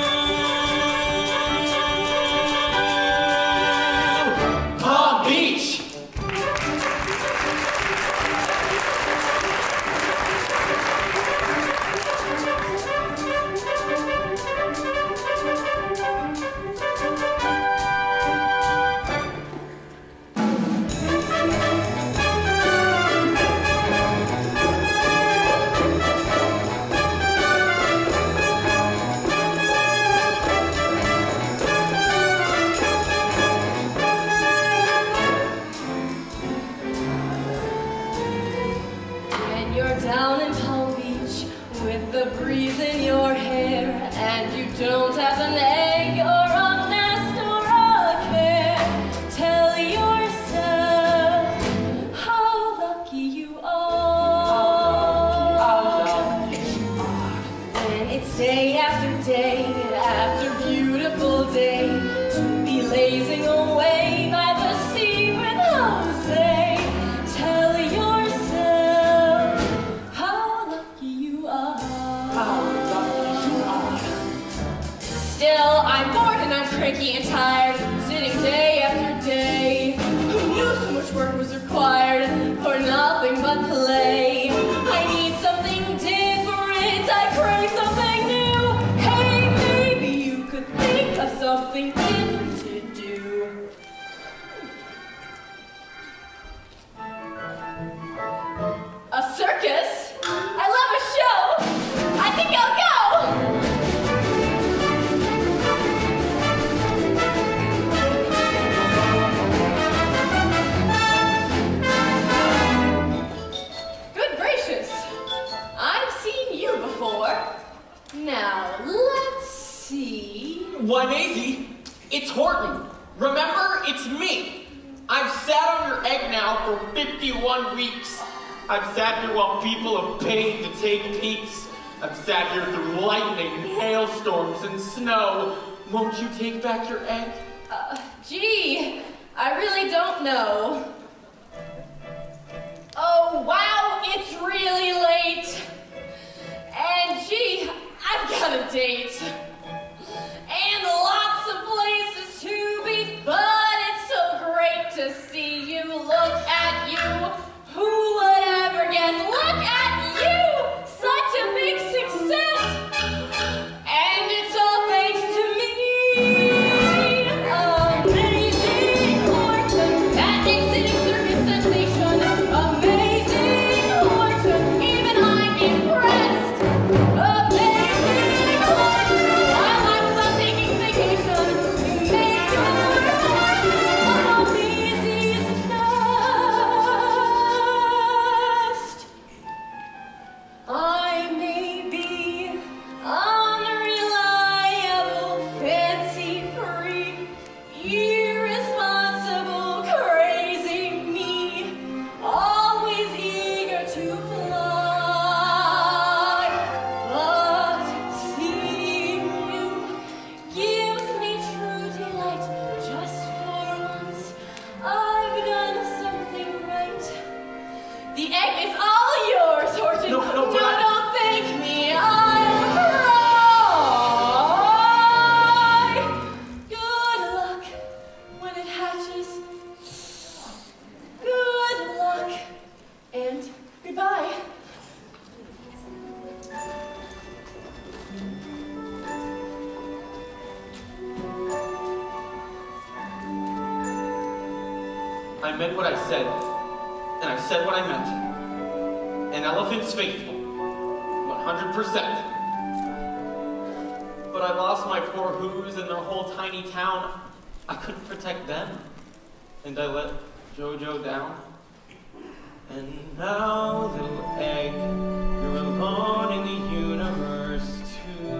Palm Beach! And you're down in Palm Beach with the breeze in your hair, and you don't have an egg or a nest or a care. Tell yourself how lucky you are. When it's day after day after beautiful day to be lazing away by the sea with Jose. Tell yourself how lucky you are. Still, I'm bored and I'm cranky and tired, sitting day after day. Who knew so much work was required for nothing but play? I need something different, I crave something new. Hey, maybe you could think of something different to do. A circus? I love a show! I think I'll go! Good gracious! I've seen you before. Now, let's see. Why, Maisie, it's Horton. Remember, it's me. I've sat on your egg now for fifty-one weeks. I've sat here while people have paid to take peeks. I've sat here through lightning, hailstorms, and snow. Won't you take back your egg? Uh, gee, I really don't know. Oh, wow, it's really late. And gee, I've got a date. And lots of places to be, but it's so great to see you. Look at you. Who would ever guess? Look at you! Such a big success! And it's all thanks to me. Amazing Horton, that exciting circus sensation. Amazing Horton, even I'm impressed. Amazing Horton, while I was out taking vacation, you made your heart all easiest nest. I may be unreliable, fancy-free, irresponsible, crazy me, always eager to fly. But seeing you gives me true delight. Just for once, I've done something right. The egg is all yours, Horton. No, no, but I- don't thank me. I'll cry. Good luck when it hatches. Good luck and goodbye. I meant what I said, and I said what I meant. An elephant's faithful, one hundred percent. But but I lost my poor Who's and their whole tiny town. I couldn't protect them. And I let Jojo down. And now, little egg, you're alone in the universe, too.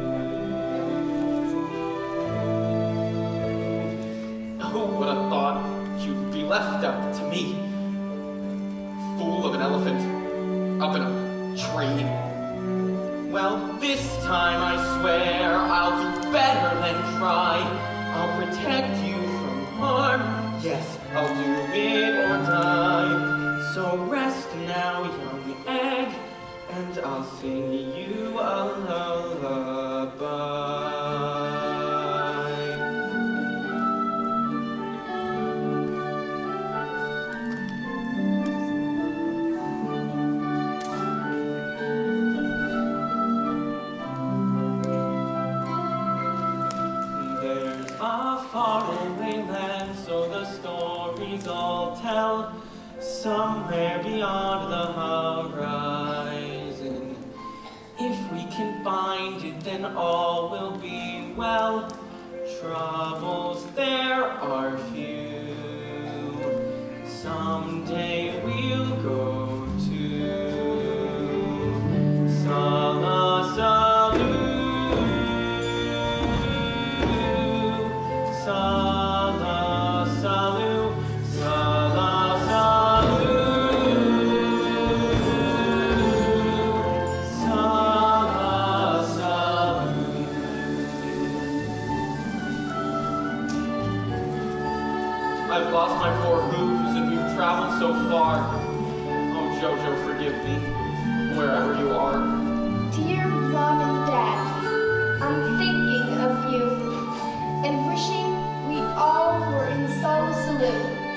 Who would have thought you'd be left up to me? Fool of an elephant, up in a tree. Well, this time I swear I'll do better than try. I'll protect you from harm. Yes, I'll do it or die. So rest now, young egg, and I'll sing you a lullaby. There's a faraway land, so the stories all tell, somewhere beyond the horizon. If we can find it, then all will be well. Troubles there are few. Someday we'll go to Seussical. I've lost my poor Who's and we've traveled so far. Oh, Jojo, forgive me, wherever you are. Dear Mom and Dad, I'm thinking of you and wishing we all were in Seussical.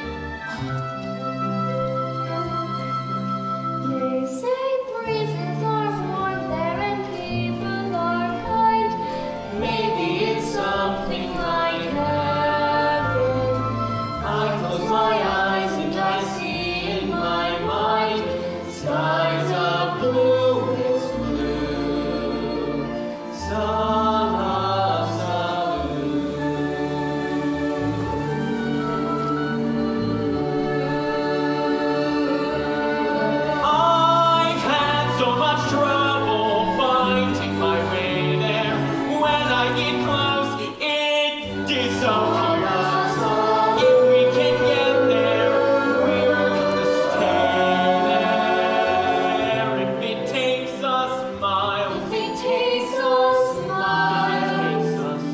They say breezes are warm there and people are kind. Maybe it's something like heaven. I close my eyes and I see in my mind skies of bluest blue. I've had so much trouble finding my way there. When I get close, it disappears. If we can get there, we're gonna stay there. If it takes us miles, If it takes us miles, it takes us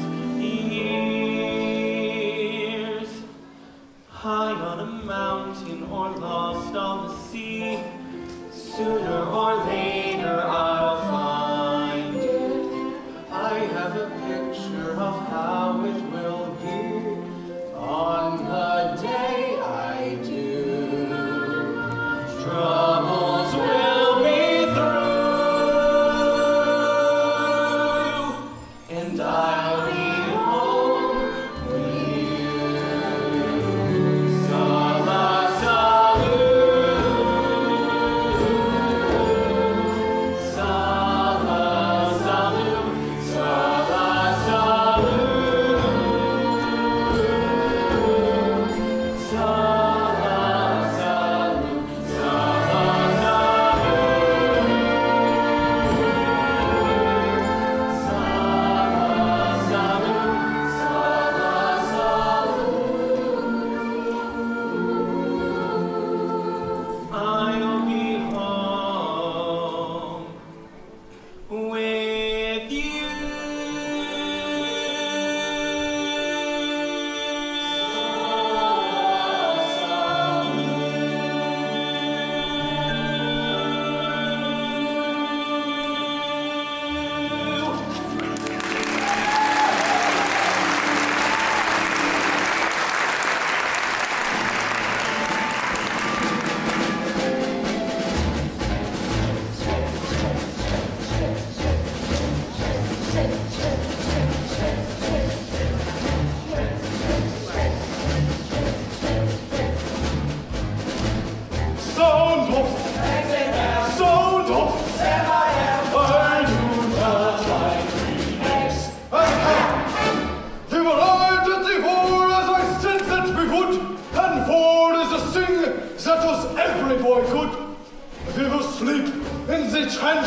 years. High on a mountain or lost on the sea, sooner or later I'll find it. I have a picture of how it will be on the day I do. Troubles will be through, and I'll be home with you. Seussical.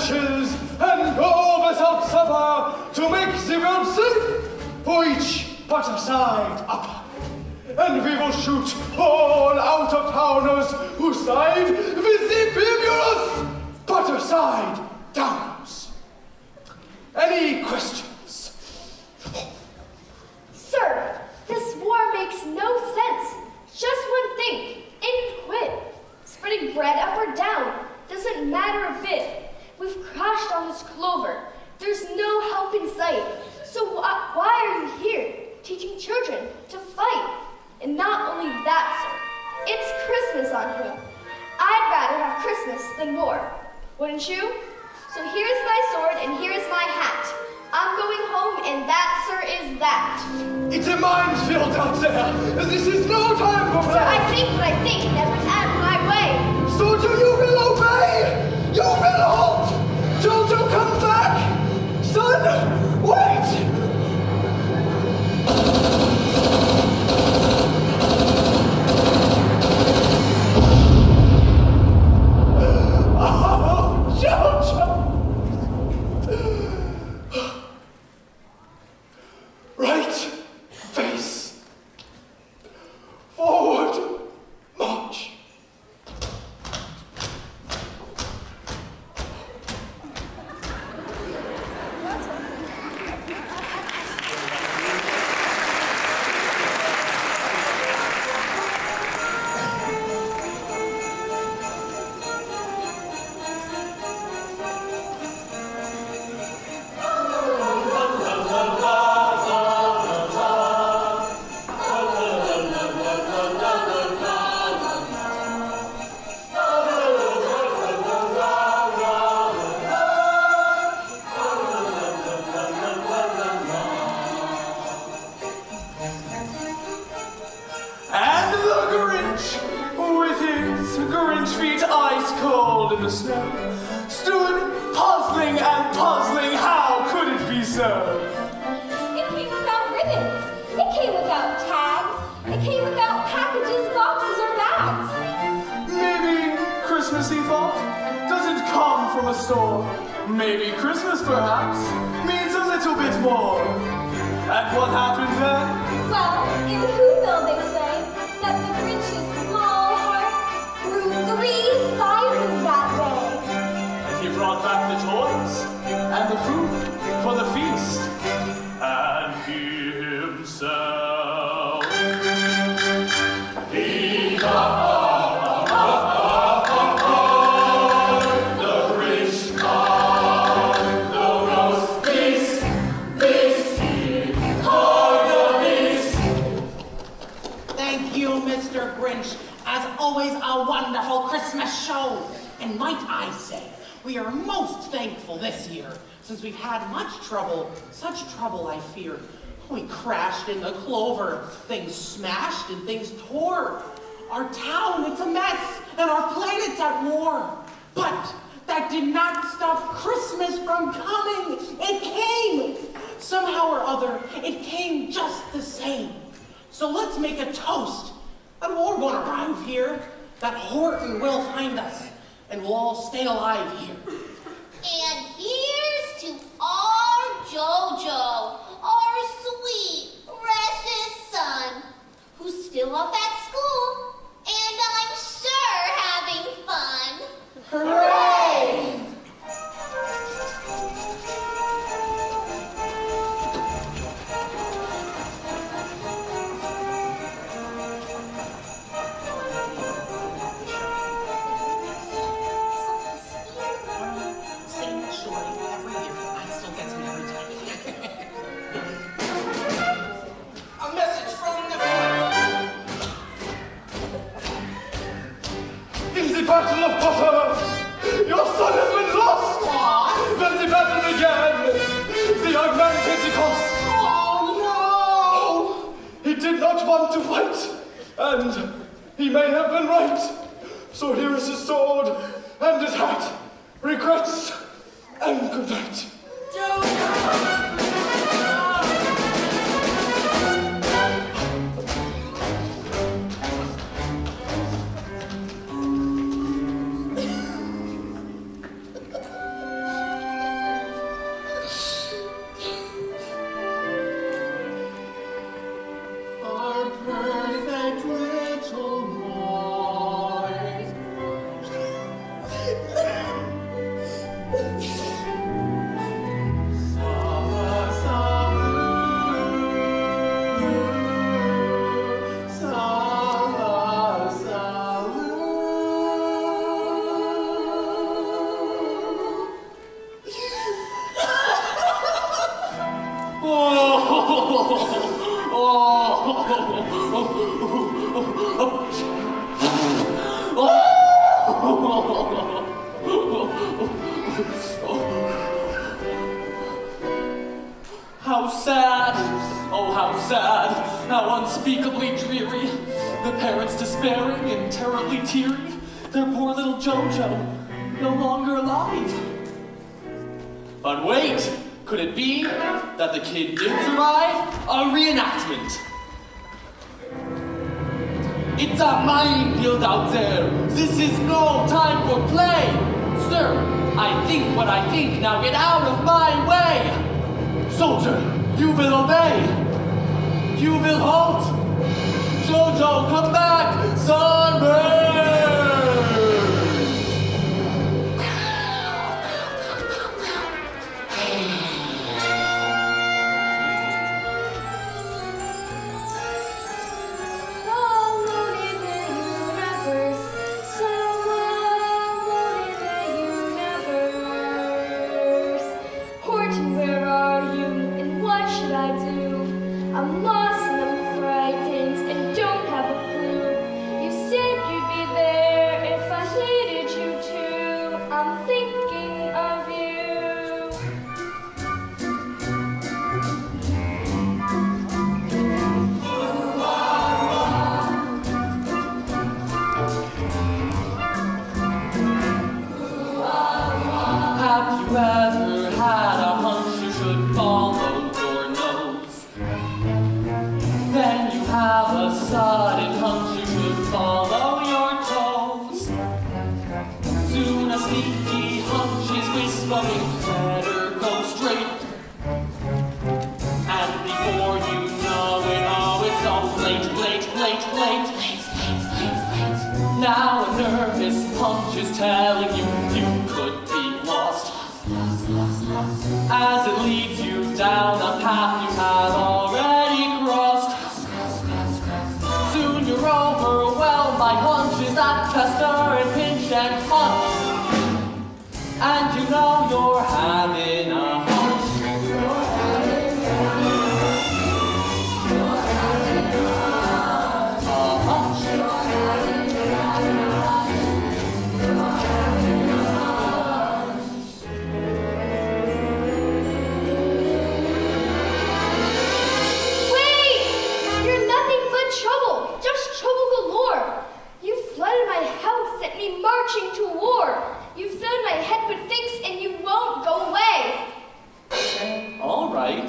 ashes and go without supper to make the world safe for each butter side upper. And we will shoot all out-of-towners who side with the fabulous butter side downers. Any questions? Sir, this war makes no sense. Just one thing, and quit. Spreading bread up or down doesn't matter a bit. We've crashed on this clover. There's no help in sight. So wh why are you here, teaching children to fight? And not only that, sir, it's Christmas on you. I'd rather have Christmas than war, wouldn't you? So here's my sword and here's my hat. I'm going home, and that, sir, is that. It's a minefield out there. This is no time for Sir, I play. think what I think never had my way. Soldier, you will obey. You will halt. Jojo, come back. Son, wait. Oh, Jojo. Right face. Forward march. And the Grinch, with his Grinch feet ice cold in the snow, stood puzzling and puzzling, how could it be so? It came without ribbons. It came without tags. It came without packages, boxes, or bags. Maybe Christmas, he thought, doesn't come from a store. Maybe Christmas, perhaps, means a little bit more. And what happened then? Well, in Whoville they say that the Grinch's small heart grew three sizes that day. And he brought back the toys and the food for the feast. And he himself, he got always a wonderful Christmas show. And might I say, we are most thankful this year, since we've had much trouble, such trouble I fear. We crashed in the clover, things smashed and things tore. Our town, it's a mess, and our planet's at war. But that did not stop Christmas from coming. It came. Somehow or other, it came just the same. So let's make a toast that war won't arrive here, that Horton will find us, and we'll all stay alive here. And here's to our Jojo, our sweet, precious son, who's still up at school, and I'm sure having fun. Hooray! Battle of Potter! Your son has been lost! What? Then the battle began! The young man Pentecost! Oh no! He did not want to fight, and he may have been right. So here is his sword and his hat. Regrets and good night. perfect little boy. Sala, salu, sala, salu. How sad, oh how sad, how unspeakably dreary, the parents despairing and terribly teary, their poor little Jojo, no longer alive. But wait, could it be that the kid did survive? A reenactment. It's a minefield out there. This is no time for play. Sir, I think what I think. Now get out of my way. Soldier, you will obey. You will halt. Jojo, come back. Sunburn. I'm lost and I'm frightened and don't have a clue. You said you'd be there if I needed you to. I'm thinking of you. Have you ever had a hunch you should follow your nose? Then you have a sudden hunch you should follow your toes. Soon a sneaky hunch is whispering, better go straight. And before you know it, oh, it's all late, late, late, late. Now a nervous hunch is telling you you could be lost, as it leads you down a path you have already crossed. Soon you're overwhelmed by hunches that pester and pinch and punch, and you know you're having a hunch. A hunch. Trouble, just trouble galore. You flooded my house, sent me marching to war. You filled my head with things and you won't go away. All right.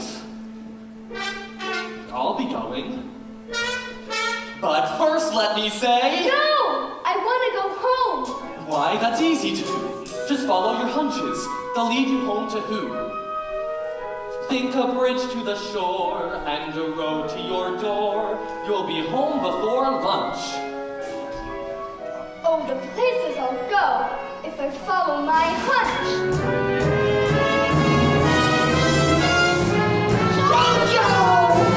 I'll be going. But first let me say... No! I want to go home. Why, that's easy to do. Just follow your hunches. They'll lead you home to who? Think a bridge to the shore and a road to your door. You'll be home before lunch. Oh, the places I'll go if I follow my hunch. Jojo!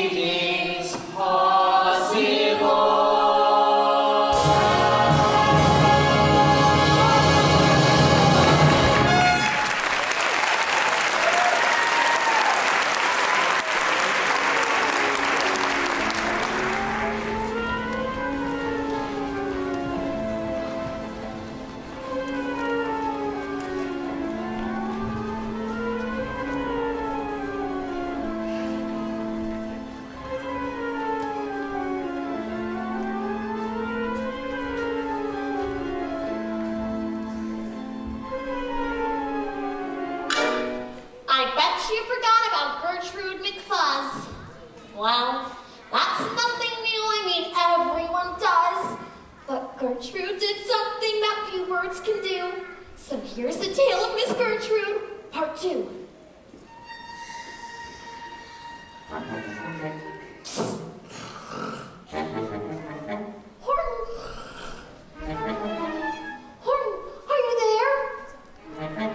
Anything's possible. bet you forgot about Gertrude McFuzz. Well, that's nothing new. I mean, everyone does. But Gertrude did something that few words can do. So here's the tale of Miss Gertrude, part two. Horton. Horton, are you there?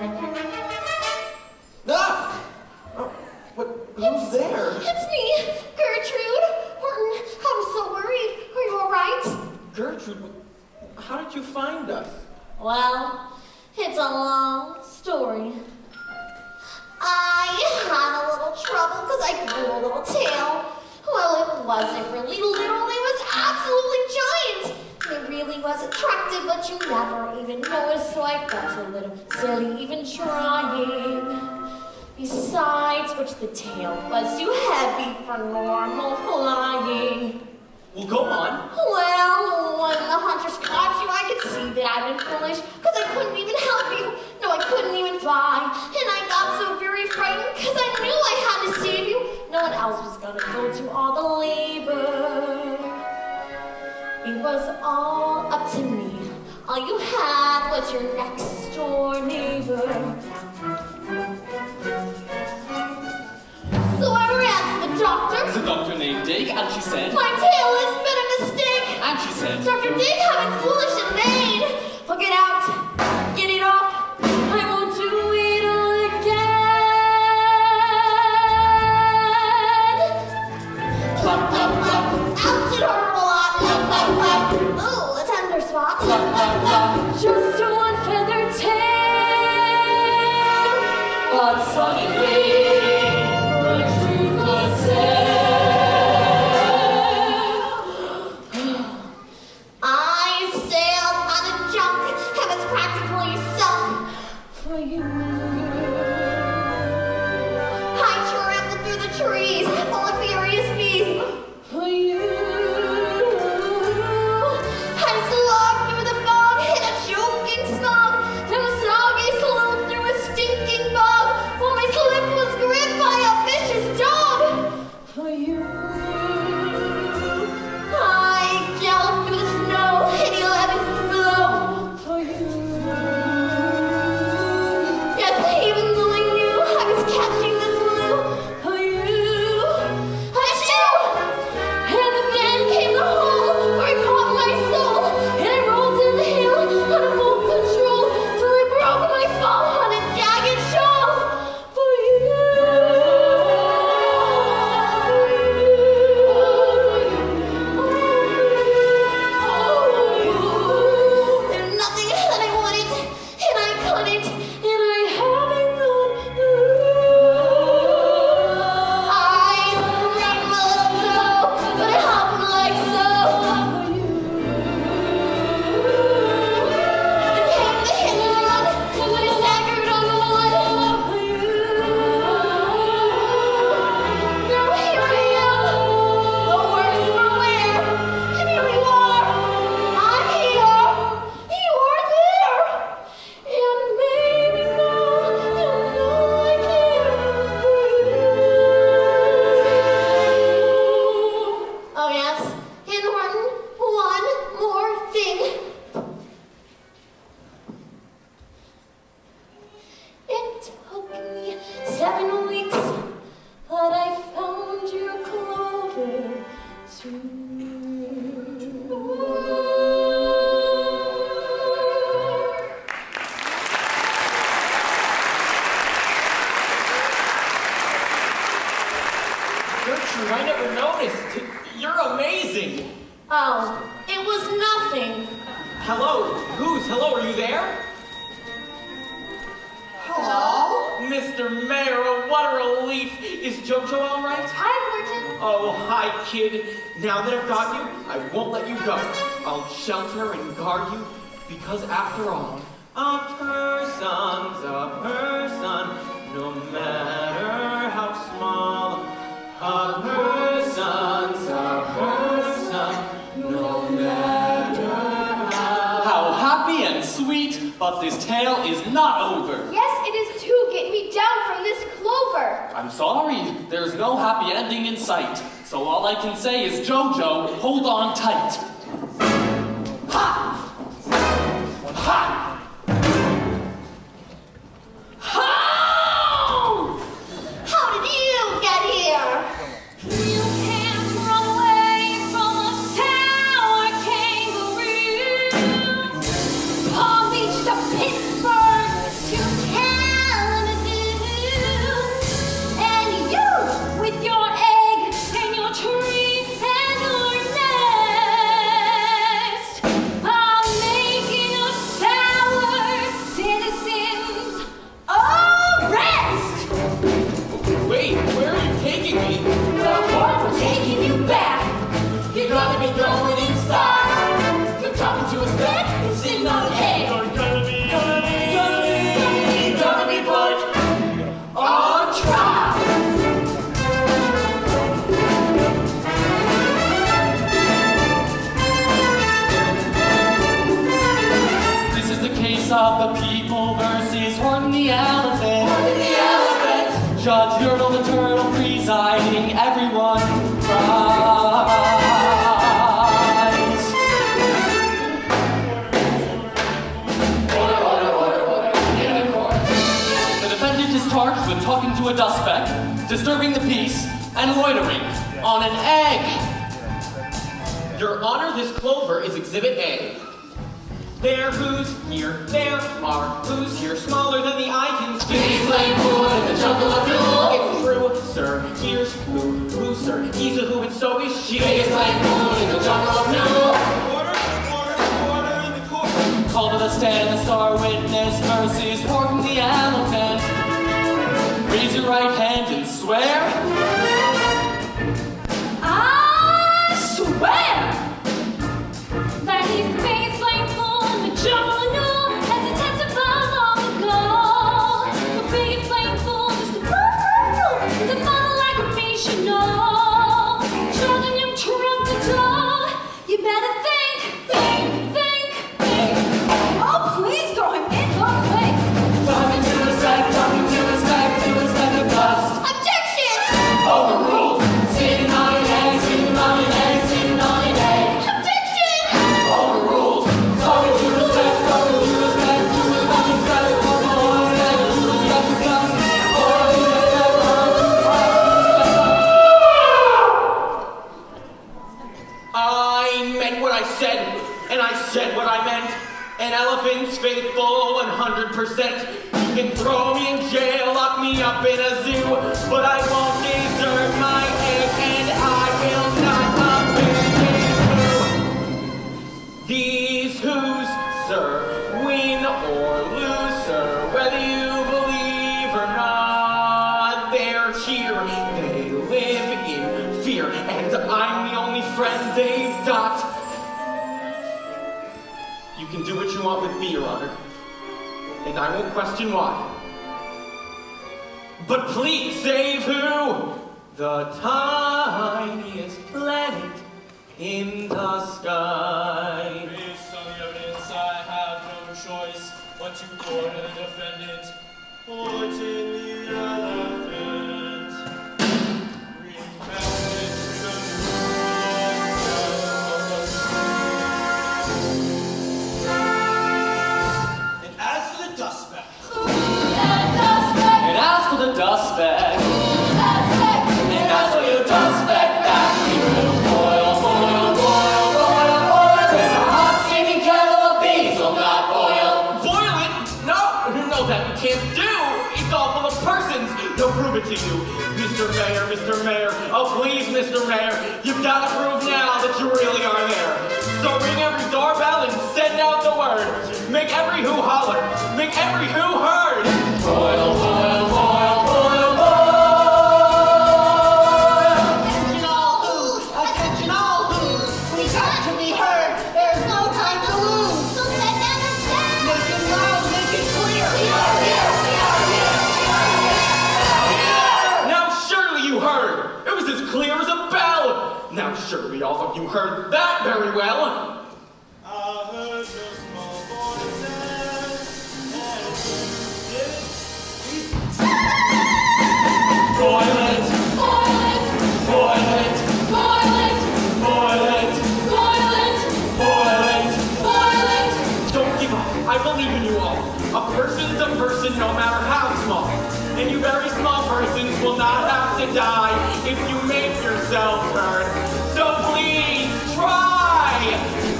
Ah! Oh, what, who's there? It's me, Gertrude. Horton, I was so worried. Are you all right? Gertrude, how did you find us? Well, it's a long story. I had a little trouble because I grew a little tail. Well, it wasn't really little, it was absolutely giant. It really was attractive, but you never even noticed, so I felt a little silly even trying. Besides which, the tail was too heavy for normal flying. Well, go on. Well, when the hunters caught you, I could see that I'd been foolish, because I couldn't even help you. No, I couldn't even fly. And I got so very frightened, because I knew I had to save you. No one else was going to go to all the labor. It was all up to me. All you had was your next door neighbor. So I ran to the doctor. It's a doctor named Dick, and she said, My tail has been a mistake. and she said, Doctor Dick, I've been foolish and vain. Look it out. Get it off. I won't do it again. plop, plop, plop, Ouch, it hurt a lot. plop, plop, plop, Ooh, a tender spot. plop, plop, plop. Just a one feather tail. But suddenly, Gertrude could say, I sailed on a junk and was practically sunk for you. I trampled through the trees full of furious bees for you. I slogged through the fog in a choking smog, through a soggy slope, through a stinking bog, while my slip was gripped by a vicious dog for you. I galloped through the snow in eleven below for you. Yes, even though I knew I was catching the flu for you. Achoo! And then came the hole where I caught my soul, and I rolled down the hill on a full control till I broke my fall on a jagged shawl for you. There's nothing that I wanted, and I couldn't, and I haven't gone through. I screamed my little toe, but it happened like so. Then came the hit and run, when it staggered on the wood. Now here I am, the worse for wear, and here you are. I'm here, you are there, and maybe now you'll know I care for you. Oh yes, and Horton, one more thing. It took me seven weeks, but I found your clover too. Gertrude, I never noticed. You're amazing. Oh, it was nothing. Hello, who's, hello, are you there? Hello? Mister Mayor, what a relief. Is Jojo all right? Hi, Horton. Oh, hi, kid. Now that I've got you, I won't let you go. I'll shelter and guard you, because after all, a person's a person, no matter how small. A person's a person, no matter how. How happy and sweet, but this tale is not over. Yes, it is too. Get me down from this clover. I'm sorry, there's no happy ending in sight. So all I can say is, Jojo, hold on tight. Ha! Ha! How? How did you get here? You can't run away from a sour kangaroo. Palm Beach to Pittsburgh to Kalamazoo. And you, with your egg and your tree and your nest, are making us sour citizens arrest. Wait, where are you taking me? Well, we're taking you back. You're gonna be going inside. You're talking to a snack and sitting on an egg. You're gonna be, Gonna be, gonna be, gonna be put on trial. This is the case of the people versus Horton the elephant. Horton the elephant. Judge Yertle the turtle presiding, everyone rise. Order, order, order, order. In the court. The defendant is charged with talking to a dustbag, disturbing the peace, and loitering on an egg. Your Honor, this clover is Exhibit A. There who's here, there are who's here, smaller than the eye can see. He's playing pool in the jungle of Dool. It's true, sir. Here's who, who, sir. He's a who, and so is she. He's playing pool in the jungle of Dool. order, order, order in the court. Call to the stand the star witness versus Horton the elephant. Raise your right hand and swear. I swear that he's the biggest playing fool in the jungle of Dool, as he testified long ago. The biggest playing fool is the fool, the mother like a me should know. Children, you trump the door. You better think, think, think, think. Oh, please throw him in the lake. Talking to his back, talking to his back, to his back of dust. Objection! Overruled. Sitting on an egg, sitting on an egg, sitting on an egg. Objection! Overruled. Talking to his back, talking to his back, to his back of dust. Oh, his back, to his back of dust. Oh, his back, oh, his back. I meant what I said, and I said what I meant. An elephant's faithful one hundred percent. You can throw me in jail, lock me up in a zoo, but I won't desert my egg, and I will not abandon you. These who's, sir, win or lose, sir, whether you believe or not, they're here. They live in fear, and I'm the only friend they've got. You can do what you want with me, Your Honor, and I won't question why. But please save who? The tiniest planet in the sky. Based on the evidence, I have no choice but to order the defendant. Horton the elephant. Remember And as for the dust bag, And as for the dust bag, and as for your dust bag, that we will boil, boil, boil, boil, boil in a hot steaming kettle of beans, oh not oil. Boil it? No, no, that you can't do. It's all full of persons. They'll prove it to you. Mister Mayor, Mister Mayor, oh please, Mister Mayor, you've got to prove now that you really are there. So ring every doorbell and send out the word. Make every who holler. Make every who heard. Boil, boil, boil, boil, boil. Attention all who's! Attention all who's! We got to be heard! There's no time to lose! So send down the sound! Make it loud, make it clear! We are here! We are here! We are here! Now surely you heard. It was as clear as a bell. Now surely all of you heard that very well. I heard your small voices, and boil it, boil it, boil it, boil it, boil it, boil it, boil it. boil it. Don't give up. I believe in you all. A person's a person no matter how small. And you very small persons will not have to die if you make yourself heard. So please, try!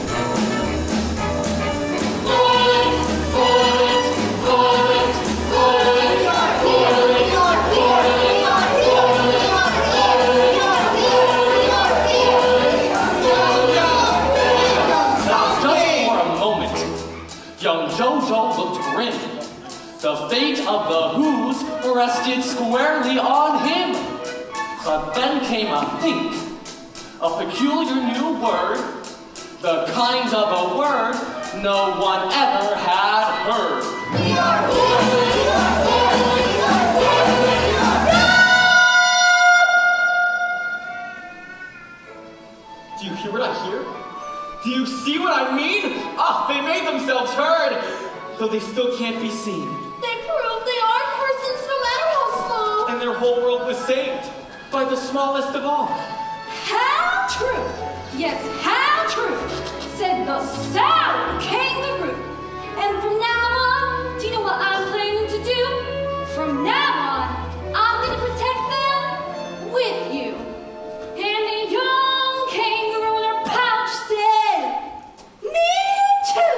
Boil it, boil it, boil it, boil it, boil it, boil it, Just for a moment, young Jojo looked grim. The fate of the Who's rested squarely on him. But then came a think, a peculiar new word, the kind of a word no one ever had heard. Do you hear what I hear? Do you see what I mean? Ah, they made themselves heard, though they still can't be seen. They prove they are persons no matter how small. And their whole world was saved by the smallest of all. How true, yes, how true, said the sound kangaroo. And from now on, do you know what I'm planning to do? From now on, I'm gonna protect them with you. And the young kangaroo in her pouch said, me too.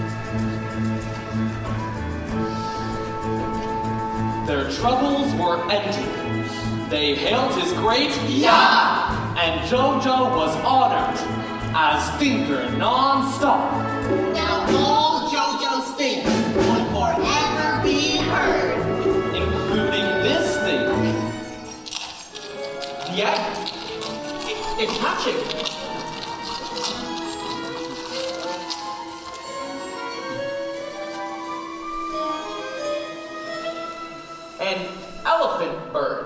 Their troubles were ended. They hailed his great yeah, and Jojo was honored as thinker non-stop. Now all JoJo's things would forever be heard. Including this thing. The egg, it, it's hatching. An elephant bird.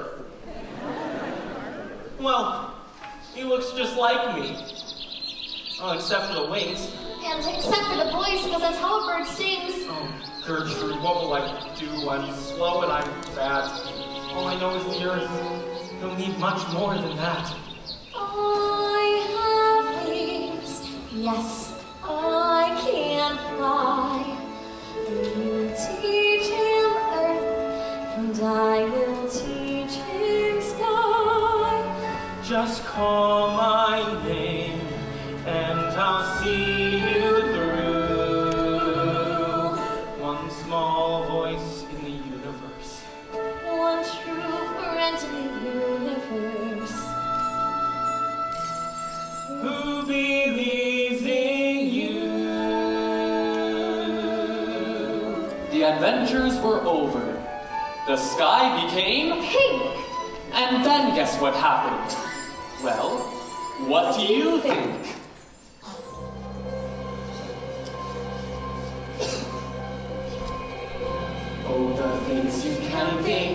Well, he looks just like me. Oh, except for the wings. And except for the voice, because that's how a bird sings. Oh, Gertrude, what will I do? I'm slow and I'm fat. All I know is the earth. You'll need much more than that. I have wings. Yes, I can fly. You teach him earth, and I will teach him sky. Just call my name, and I'll see you through. One small voice in the universe. One true friend in the universe. Who believes in you? The adventures were over. The sky became Pink. And then guess what happened? Well, what do you think? Oh, the things you can think.